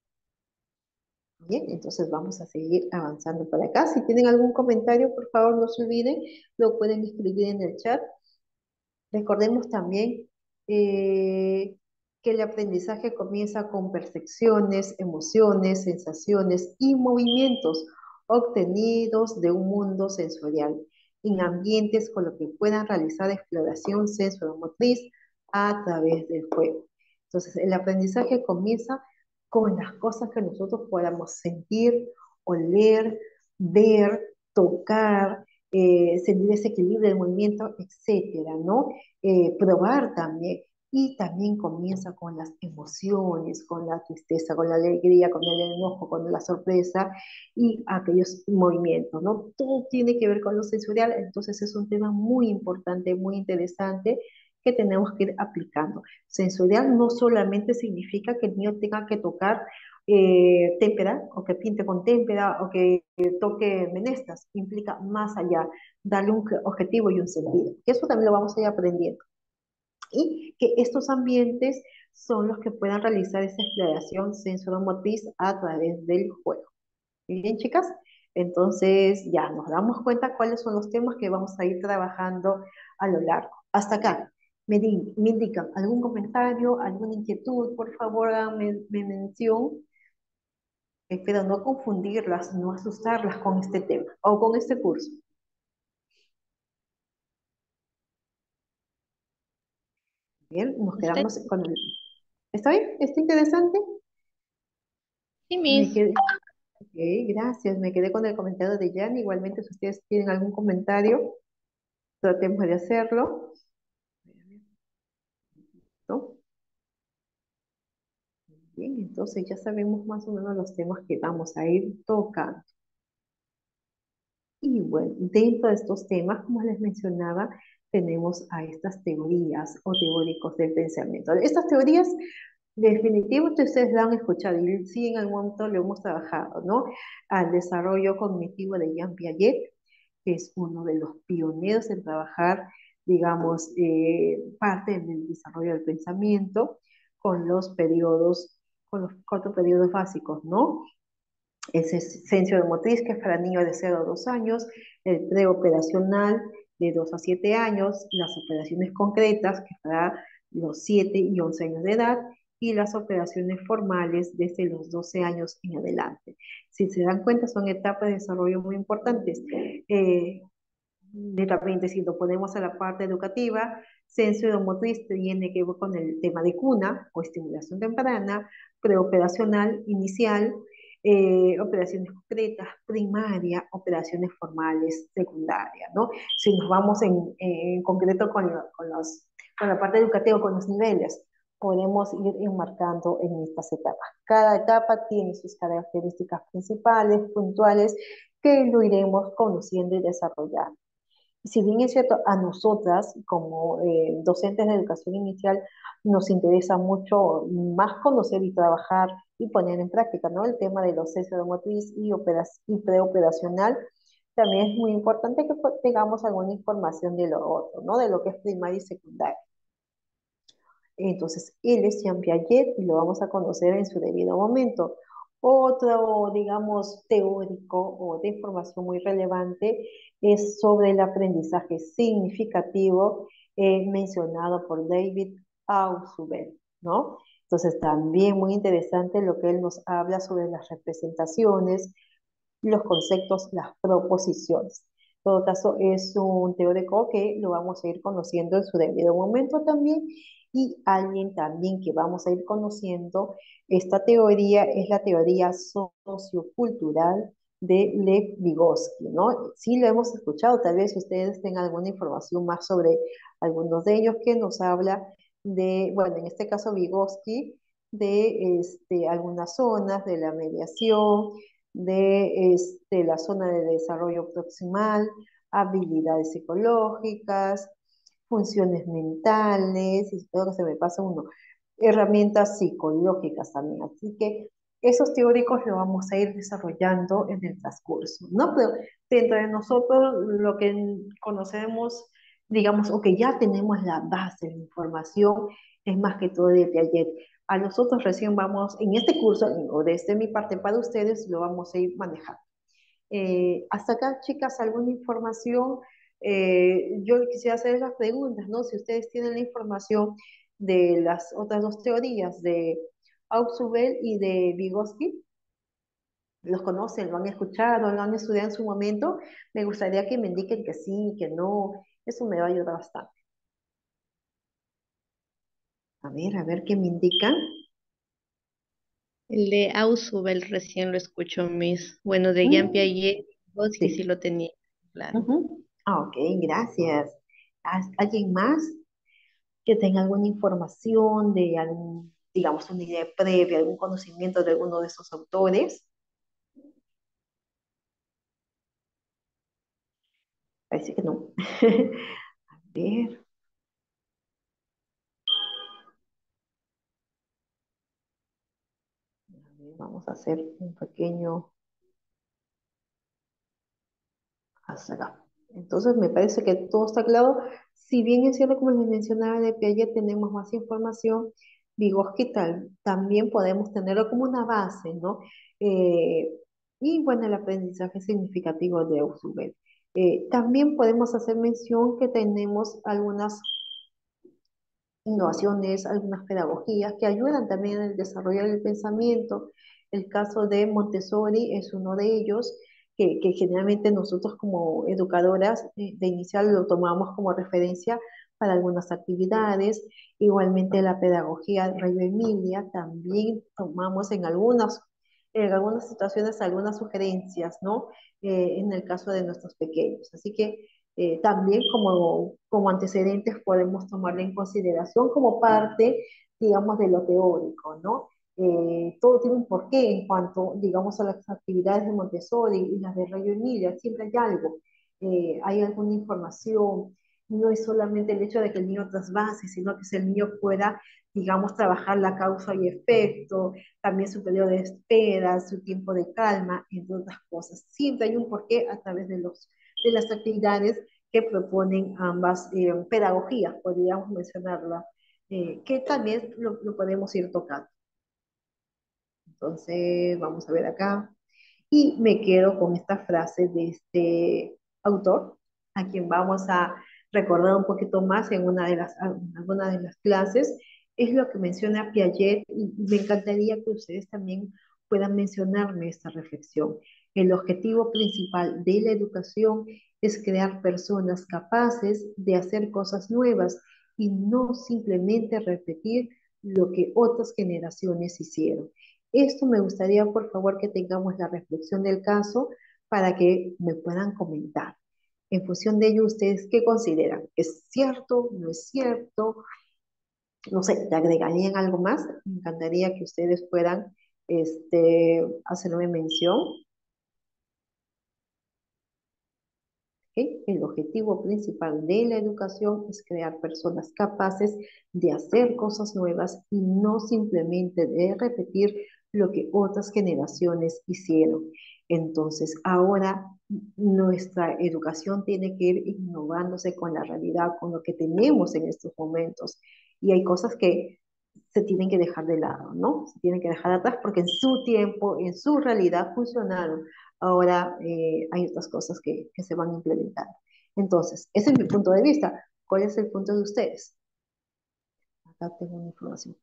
Bien, entonces vamos a seguir avanzando por acá. Si tienen algún comentario, por favor no se olviden, lo pueden escribir en el chat. Recordemos también eh, que el aprendizaje comienza con percepciones, emociones, sensaciones y movimientos obtenidos de un mundo sensorial en ambientes con los que puedan realizar exploración sensoromotriz a través del juego. Entonces, el aprendizaje comienza con las cosas que nosotros podamos sentir, oler, ver, tocar, sentir ese equilibrio del movimiento, etcétera, ¿no? Probar también. Y también comienza con las emociones, con la tristeza, con la alegría, con el enojo, con la sorpresa y aquellos movimientos, ¿no? Todo tiene que ver con lo sensorial, entonces es un tema muy importante, muy interesante que tenemos que ir aplicando. Sensorial no solamente significa que el niño tenga que tocar témpera, o que pinte con témpera, o que toque menestras, implica más allá, darle un objetivo y un sentido. Que eso también lo vamos a ir aprendiendo. Y que estos ambientes son los que puedan realizar esa exploración sensoromotriz a través del juego. ¿Muy bien, chicas? Entonces ya nos damos cuenta cuáles son los temas que vamos a ir trabajando a lo largo. Hasta acá. Me indican algún comentario, alguna inquietud, por favor, háganme mención. Espero no confundirlas, no asustarlas con este tema o con este curso. Bien, nos ¿Usted? quedamos con el... ¿Está bien? ¿Está interesante? Sí, Me Miss. quedé... Ok, gracias. Me quedé con el comentario de Jan. Igualmente, si ustedes tienen algún comentario, tratemos de hacerlo. ¿No? Bien, entonces ya sabemos más o menos los temas que vamos a ir tocando. Y bueno, dentro de estos temas, como les mencionaba, tenemos a estas teorías o teóricos del pensamiento. Estas teorías, definitivamente ustedes la han escuchado y sí en algún momento lo hemos trabajado, ¿no? Al desarrollo cognitivo de Jean Piaget, que es uno de los pioneros en trabajar, digamos, parte del desarrollo del pensamiento con los periodos, con los 4 periodos básicos, ¿no? El motriz, que es para niños de 0 a 2 años, el preoperacional de 2 a 7 años, las operaciones concretas, que es para los 7 y 11 años de edad, y las operaciones formales desde los 12 años en adelante. Si se dan cuenta, son etapas de desarrollo muy importantes. Netamente, si lo ponemos a la parte educativa, motriz tiene que ver con el tema de cuna o estimulación temprana, preoperacional, inicial, operaciones concretas, primaria, operaciones formales, secundaria, ¿no? Si nos vamos en concreto con la parte educativa, con los niveles, podemos ir enmarcando en estas etapas. Cada etapa tiene sus características principales, puntuales, que lo iremos conociendo y desarrollando. Si bien es cierto, a nosotras como docentes de educación inicial nos interesa mucho más conocer y trabajar y poner en práctica, ¿no? El tema de docencia motriz y preoperacional, también es muy importante que tengamos alguna información de lo otro, ¿no? De lo que es primaria y secundaria. Entonces, él es Jean Piaget y lo vamos a conocer en su debido momento. Otro, digamos, teórico o de información muy relevante es sobre el aprendizaje significativo mencionado por David Ausubel, ¿no? Entonces, también muy interesante lo que él nos habla sobre las representaciones, los conceptos, las proposiciones. En todo caso, es un teórico que lo vamos a ir conociendo en su debido momento también, y alguien también que vamos a ir conociendo esta teoría es la teoría sociocultural de Lev Vygotsky, ¿no? Sí lo hemos escuchado, tal vez ustedes tengan alguna información más sobre algunos de ellos que nos habla de, bueno, en este caso Vygotsky, de algunas zonas de la mediación, de la zona de desarrollo proximal, habilidades psicológicas, funciones mentales, y espero que se me pase uno, herramientas psicológicas también. Así que esos teóricos lo vamos a ir desarrollando en el transcurso, ¿no? Pero dentro de nosotros lo que conocemos, digamos, o que ya tenemos la base, la información, es más que todo de Piaget. A nosotros recién vamos, en este curso, o desde mi parte para ustedes, lo vamos a ir manejando. Hasta acá, chicas, alguna información. Yo quisiera hacer las preguntas, ¿no? Si ustedes tienen la información de las otras dos teorías, de Ausubel y de Vygotsky, los conocen, lo han escuchado, lo han estudiado en su momento, me gustaría que me indiquen que sí, que no, eso me va a ayudar bastante. A ver qué me indican. El de Ausubel recién lo escucho, Miss. Bueno, de Jean Mm, Piaget, Vygotsky sí sí. lo tenía claro. Ujú. Ah, ok, gracias. ¿Alguien más que tenga alguna información de algún, digamos, una idea previa, algún conocimiento de alguno de esos autores? Parece que no. A ver, vamos a hacer un pequeño hasta acá. Entonces, me parece que todo está claro. Si bien es cierto, como les mencionaba, de Piaget tenemos más información, Vygotsky también podemos tenerlo como una base, ¿no? Eh, y bueno, el aprendizaje significativo de Ausubel. También podemos hacer mención que tenemos algunas innovaciones, algunas pedagogías que ayudan también en el desarrollo del pensamiento. El caso de Montessori es uno de ellos, que generalmente nosotros como educadoras de inicial lo tomamos como referencia para algunas actividades. Igualmente la pedagogía de Reggio Emilia también tomamos en algunas situaciones algunas sugerencias, ¿no? En el caso de nuestros pequeños. Así que también como antecedentes podemos tomarla en consideración como parte, digamos, de lo teórico, ¿no? Todo tiene un porqué en cuanto, digamos, a las actividades de Montessori y las de Reggio Emilia, siempre hay algo, hay alguna información, no es solamente el hecho de que el niño trasvase, sino que el niño pueda, digamos, trabajar la causa y efecto, también su periodo de espera, su tiempo de calma, entre otras cosas. Siempre hay un porqué a través de las actividades que proponen ambas pedagogías, podríamos mencionarla, que también lo podemos ir tocando. Entonces, vamos a ver acá. Y me quedo con esta frase de este autor, a quien vamos a recordar un poquito más en alguna de las clases. Es lo que menciona Piaget, y me encantaría que ustedes también puedan mencionarme esta reflexión. El objetivo principal de la educación es crear personas capaces de hacer cosas nuevas y no simplemente repetir lo que otras generaciones hicieron. Esto me gustaría, por favor, que tengamos la reflexión del caso para que me puedan comentar. En función de ello, ¿ustedes qué consideran? ¿Es cierto? ¿No es cierto? No sé, ¿te agregarían algo más? Me encantaría que ustedes puedan hacerme mención. ¿Ok? El objetivo principal de la educación es crear personas capaces de hacer cosas nuevas y no simplemente de repetir lo que otras generaciones hicieron. Entonces, ahora nuestra educación tiene que ir innovándose con la realidad, con lo que tenemos en estos momentos. Y hay cosas que se tienen que dejar de lado, ¿no? Se tienen que dejar atrás porque en su tiempo, en su realidad funcionaron. Ahora hay otras cosas que se van a implementar. Entonces, ese es mi punto de vista. ¿Cuál es el punto de ustedes? Acá tengo una información.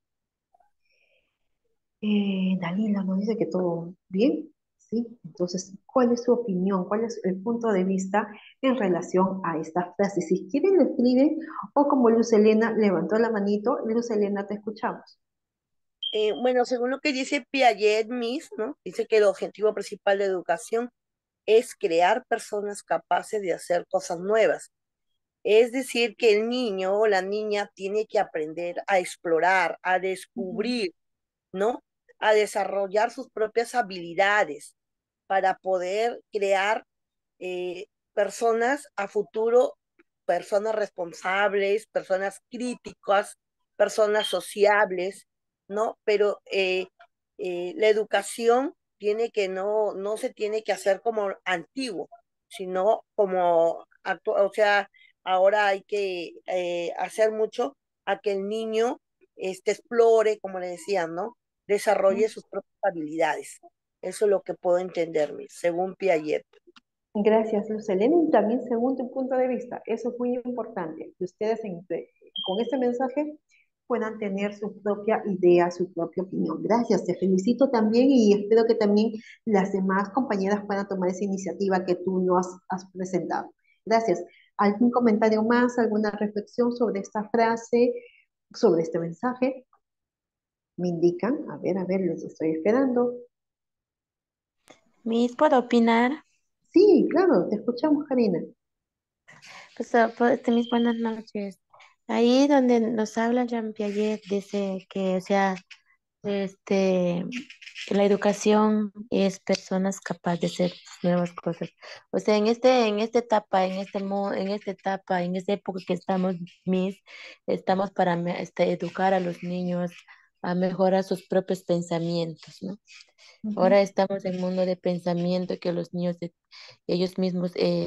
Dalila nos dice que todo bien, ¿sí? Entonces, ¿cuál es su opinión? ¿Cuál es el punto de vista en relación a esta frase? Si quieren, lo escriben o como Luz Elena levantó la manito, Luz Elena, te escuchamos. Bueno, según lo que dice Piaget Miss, ¿no? Dice que el objetivo principal de educación es crear personas capaces de hacer cosas nuevas. Es decir, que el niño o la niña tiene que aprender a explorar, a Ujú, descubrir, ¿no? A desarrollar sus propias habilidades para poder crear personas a futuro, personas responsables, personas críticas, personas sociables, ¿no? Pero la educación tiene que no se tiene que hacer como antiguo, sino como, o sea, ahora hay que hacer mucho a que el niño explore, como le decían, ¿no? Desarrolle ujú. sus propias habilidades. Eso es lo que puedo entenderme, según Piaget. Gracias, Luz Elena. Y también según tu punto de vista, eso es muy importante, que ustedes con este mensaje puedan tener su propia idea, su propia opinión. Gracias, te felicito también y espero que también las demás compañeras puedan tomar esa iniciativa que tú nos has presentado. Gracias. ¿Algún comentario más, alguna reflexión sobre esta frase, sobre este mensaje? Me indican, a ver, los estoy esperando. Miss, ¿puedo opinar? Sí, claro, te escuchamos, Karina. Pues, mis buenas noches. Ahí donde nos habla Jean Piaget dice que, o sea, este, que la educación es personas capaces de hacer nuevas cosas. O sea, en esta etapa, en esta etapa, en esta época que estamos, Miss, estamos para educar a los niños a mejorar sus propios pensamientos, ¿no? Ujú, Ahora estamos en un mundo de pensamiento que los niños ellos mismos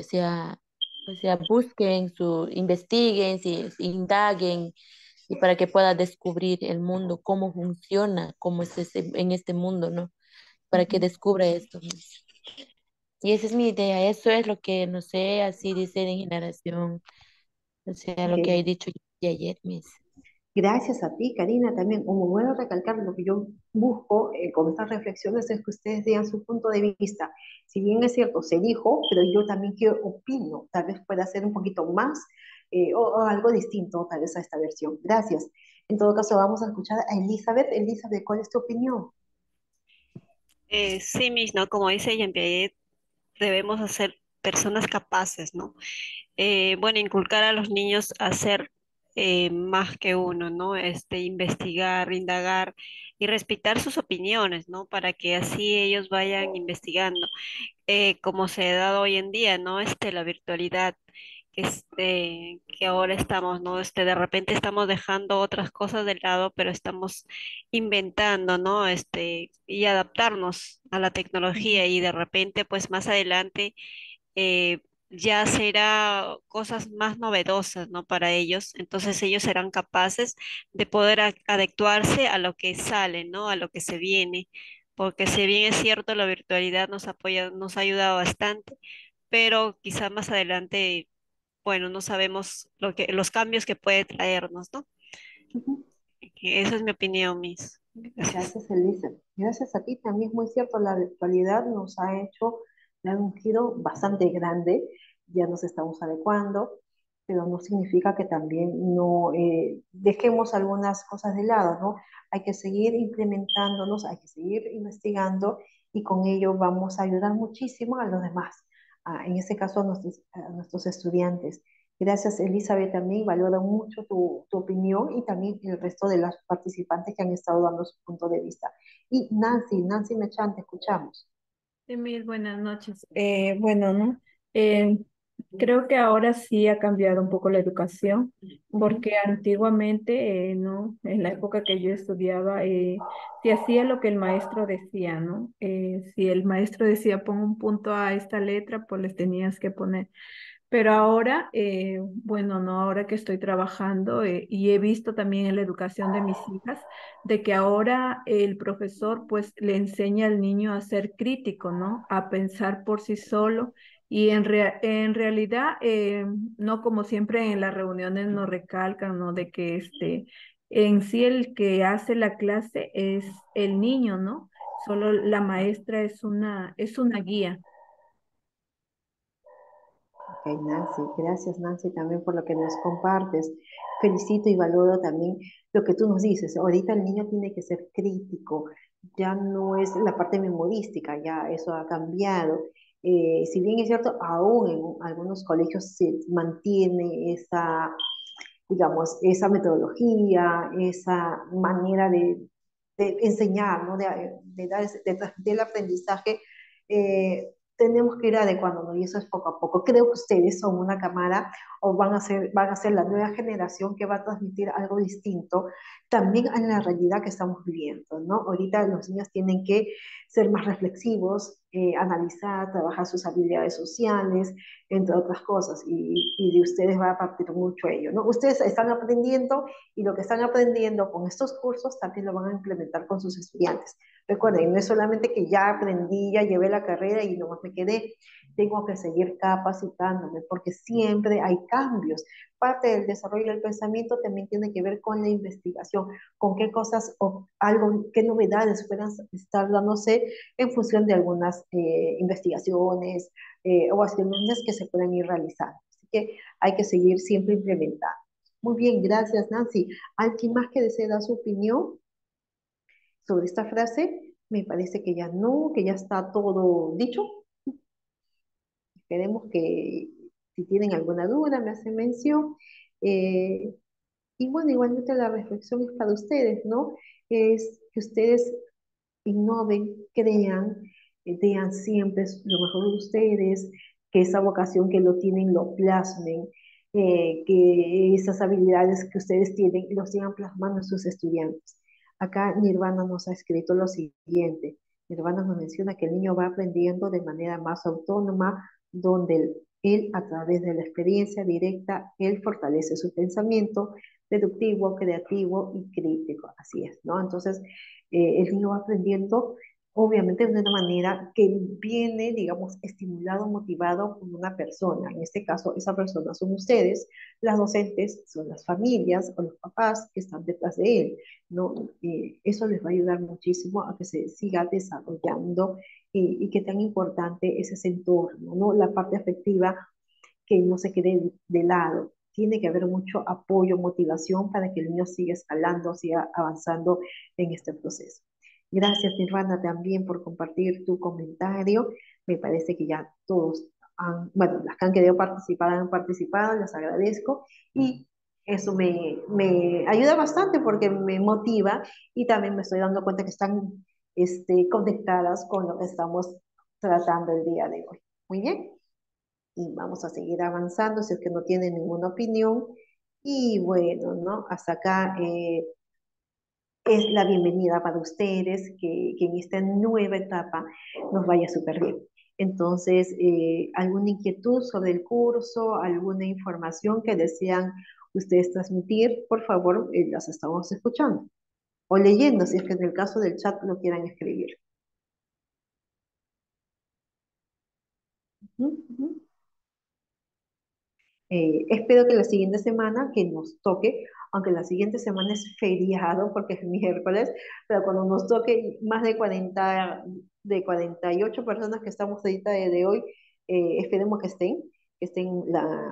o sea, busquen, investiguen, indaguen y para que pueda descubrir el mundo, cómo funciona, cómo es en este mundo, ¿no? Para que ujú. descubra esto. Pues. Y esa es mi idea, eso es lo que, no sé, así dice en generación, o sea, lo que he Ok. dicho yo ayer, Miss. Gracias a ti, Karina, también. Como vuelvo a recalcar, lo que yo busco con estas reflexiones es que ustedes digan su punto de vista. Si bien es cierto, se dijo, pero yo también qué opino. Tal vez pueda ser un poquito más o algo distinto, tal vez a esta versión. Gracias. En todo caso, vamos a escuchar a Elizabeth. Elizabeth, ¿cuál es tu opinión? Sí, ¿no? Como dice Jean Piaget, debemos ser personas capaces, ¿no? Bueno, inculcar a los niños a ser más que uno, ¿no? Investigar, indagar y respetar sus opiniones, ¿no? Para que así ellos vayan investigando, como se ha dado hoy en día, ¿no? La virtualidad, que ahora estamos, ¿no? De repente estamos dejando otras cosas de lado, pero estamos inventando, ¿no? Y adaptarnos a la Ujú, tecnología y de repente, pues más adelante eh, ya será cosas más novedosas, ¿no? Para ellos. Entonces ellos serán capaces de poder adecuarse a lo que sale, ¿no? A lo que se viene. Porque si bien es cierto, la virtualidad nos apoya, nos ha ayudado bastante, pero quizá más adelante, bueno, no sabemos los cambios que puede traernos, ¿no? ujú. Esa es mi opinión, Miss. Gracias. Gracias, Elisa. Gracias a ti. También es muy cierto, la virtualidad nos ha hecho dar un giro bastante grande. Ya nos estamos adecuando. pero no significa que también no dejemos algunas cosas de lado, ¿no? Hay que seguir implementándonos, hay que seguir investigando y con ello vamos a ayudar muchísimo a los demás, en este caso a nuestros estudiantes. Gracias, Elizabeth, también valoro mucho tu opinión y también el resto de las participantes que han estado dando su punto de vista. Y Nancy Mechán, te escuchamos. Mil buenas noches. Bueno, ¿no? Eh, Creo que ahora sí ha cambiado un poco la educación, porque antiguamente, ¿no? En la época que yo estudiaba, se hacía lo que el maestro decía, ¿no? Si el maestro decía pon un punto a esta letra, pues les tenías que poner. Pero ahora, bueno, no, ahora que estoy trabajando y he visto también en la educación de mis hijas, de que ahora el profesor pues le enseña al niño a ser crítico, ¿no? A pensar por sí solo y en realidad, no como siempre en las reuniones nos recalcan, ¿no? De que en sí el que hace la clase es el niño, ¿no? Solo la maestra es una guía. Ok, Nancy, gracias Nancy también por lo que nos compartes. Felicito y valoro también lo que tú nos dices. Ahorita el niño tiene que ser crítico, ya no es la parte memorística, ya eso ha cambiado. Si bien es cierto, aún en algunos colegios se mantiene esa, digamos, esa metodología, esa manera de enseñar, ¿no? De dar, de transmitir el aprendizaje, tenemos que ir adecuándonos y eso es poco a poco. Creo que ustedes son una cámara o van a ser la nueva generación que va a transmitir algo distinto también en la realidad que estamos viviendo, ¿no? Ahorita los niños tienen que ser más reflexivos, analizar, trabajar sus habilidades sociales, entre otras cosas, y de ustedes va a partir mucho ello, ¿no? Ustedes están aprendiendo y lo que están aprendiendo con estos cursos también lo van a implementar con sus estudiantes. Recuerden, no es solamente que ya aprendí, ya llevé la carrera y nomás me quedé, tengo que seguir capacitándome porque siempre hay cambios. Parte del desarrollo del pensamiento también tiene que ver con la investigación, con qué cosas o algo, qué novedades puedan estar dándose en función de algunas investigaciones o acciones que se pueden ir realizando. Así que hay que seguir siempre implementando. Muy bien, gracias Nancy. ¿Alguien más que desee dar su opinión sobre esta frase? Me parece que ya no, que ya está todo dicho. Esperemos que si tienen alguna duda me hacen mención. Eh, y bueno, igualmente la reflexión es para ustedes, ¿no? Es que ustedes innoven, crean, vean siempre lo mejor de ustedes, que esa vocación que lo tienen lo plasmen, que esas habilidades que ustedes tienen los sigan plasmando en sus estudiantes. Acá Nirvana nos ha escrito lo siguiente. Nirvana nos menciona que el niño va aprendiendo de manera más autónoma, donde él a través de la experiencia directa, él fortalece su pensamiento deductivo, creativo y crítico. Así es, ¿no? Entonces, el niño va aprendiendo, obviamente, de una manera que viene, digamos, estimulado, motivado por una persona. En este caso, esa persona son ustedes, las docentes son las familias o los papás que están detrás de él, ¿no? Eso les va a ayudar muchísimo a que se siga desarrollando y que tan importante es ese entorno, ¿no? La parte afectiva que no se quede de lado. Tiene que haber mucho apoyo, motivación para que el niño siga escalando, siga avanzando en este proceso. Gracias, Nirvana, también por compartir tu comentario. Me parece que ya todos bueno, las que han querido participar han participado, les agradezco y eso me ayuda bastante porque me motiva y también me estoy dando cuenta que están conectadas con lo que estamos tratando el día de hoy. Muy bien, y vamos a seguir avanzando si es que no tienen ninguna opinión. Y bueno, ¿no? Hasta acá es la bienvenida para ustedes, que en esta nueva etapa nos vaya súper bien. Entonces, ¿alguna inquietud sobre el curso, alguna información que desean ustedes transmitir? Por favor, las estamos escuchando o leyendo, si es que en el caso del chat lo quieran escribir. Uh -huh. Espero que la siguiente semana que nos toque, aunque la siguiente semana es feriado porque es miércoles, pero cuando nos toque más de 48 personas que estamos ahorita de hoy, esperemos que estén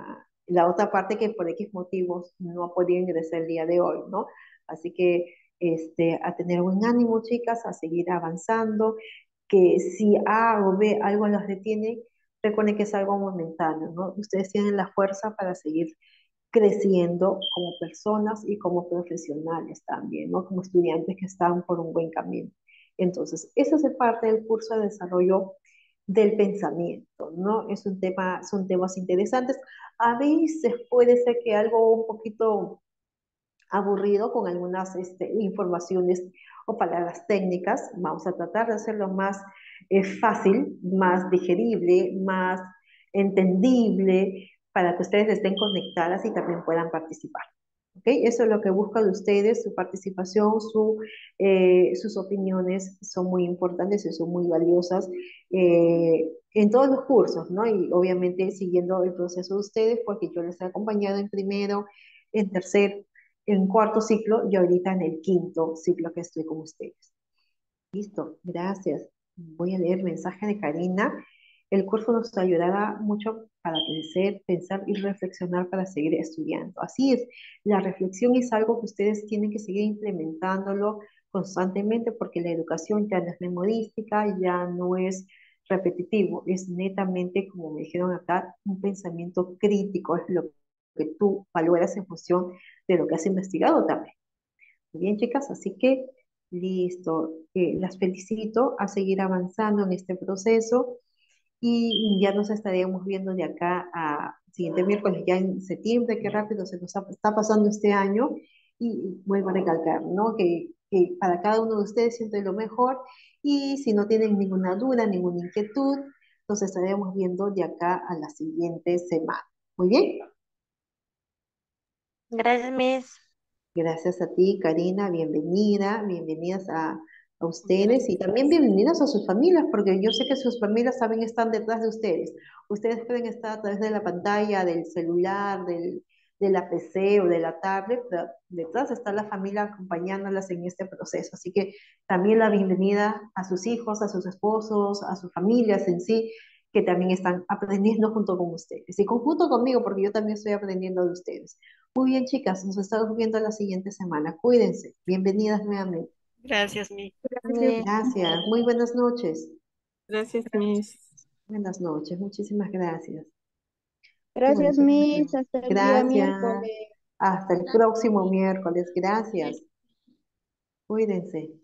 la otra parte que por X motivos no ha podido ingresar el día de hoy, ¿no? Así que a tener buen ánimo, chicas, a seguir avanzando, que si A o B algo las detiene, recuerden que es algo momentáneo, ¿no? Ustedes tienen la fuerza para seguir creciendo como personas y como profesionales también, ¿no? Como estudiantes que están por un buen camino. Entonces, eso es parte del curso de desarrollo del pensamiento, ¿no? Es un tema, son temas interesantes. A veces puede ser que algo un poquito aburrido con algunas informaciones o palabras técnicas. Vamos a tratar de hacerlo más fácil, más digerible, más entendible, para que ustedes estén conectadas y también puedan participar. ¿Ok? Eso es lo que busco de ustedes, su participación, sus opiniones son muy importantes y son muy valiosas en todos los cursos, ¿no? Y obviamente siguiendo el proceso de ustedes, porque yo les he acompañado en primero, en tercer, en cuarto ciclo y ahorita en el quinto ciclo que estoy con ustedes. Listo, gracias. Voy a leer el mensaje de Karina. El curso nos ayudará mucho para crecer, pensar y reflexionar para seguir estudiando. Así es, la reflexión es algo que ustedes tienen que seguir implementándolo constantemente porque la educación ya no es memorística, ya no es repetitivo, es netamente, como me dijeron acá, un pensamiento crítico, es lo que tú valoras en función de lo que has investigado también. Muy bien, chicas, así que listo. Las felicito a seguir avanzando en este proceso y ya nos estaríamos viendo de acá a siguiente miércoles, ya en septiembre. Qué rápido se nos está pasando este año. Y vuelvo a recalcar, ¿no? Que para cada uno de ustedes siempre lo mejor y si no tienen ninguna duda, ninguna inquietud, nos estaremos viendo de acá a la siguiente semana. Muy bien. Gracias, Miss. Gracias a ti, Karina, bienvenida, bienvenidas a ustedes y también Gracias. bienvenidas a sus familias, porque yo sé que sus familias también están detrás de ustedes. Ustedes pueden estar a través de la pantalla, del celular, de la PC o de la tablet, pero detrás está la familia acompañándolas en este proceso. Así que también la bienvenida a sus hijos, a sus esposos, a sus familias en sí, que también están aprendiendo junto con ustedes y junto conmigo, porque yo también estoy aprendiendo de ustedes. Muy bien, chicas, nos estamos viendo la siguiente semana. Cuídense. Bienvenidas nuevamente. Gracias, mi. Gracias. Miss. Gracias. Muy buenas noches. Gracias, Miss. Buenas noches. Muchísimas gracias. Bueno, Gracias, pues, Miss. Hasta el día gracias. miércoles. Hasta el próximo miércoles. Gracias. Cuídense.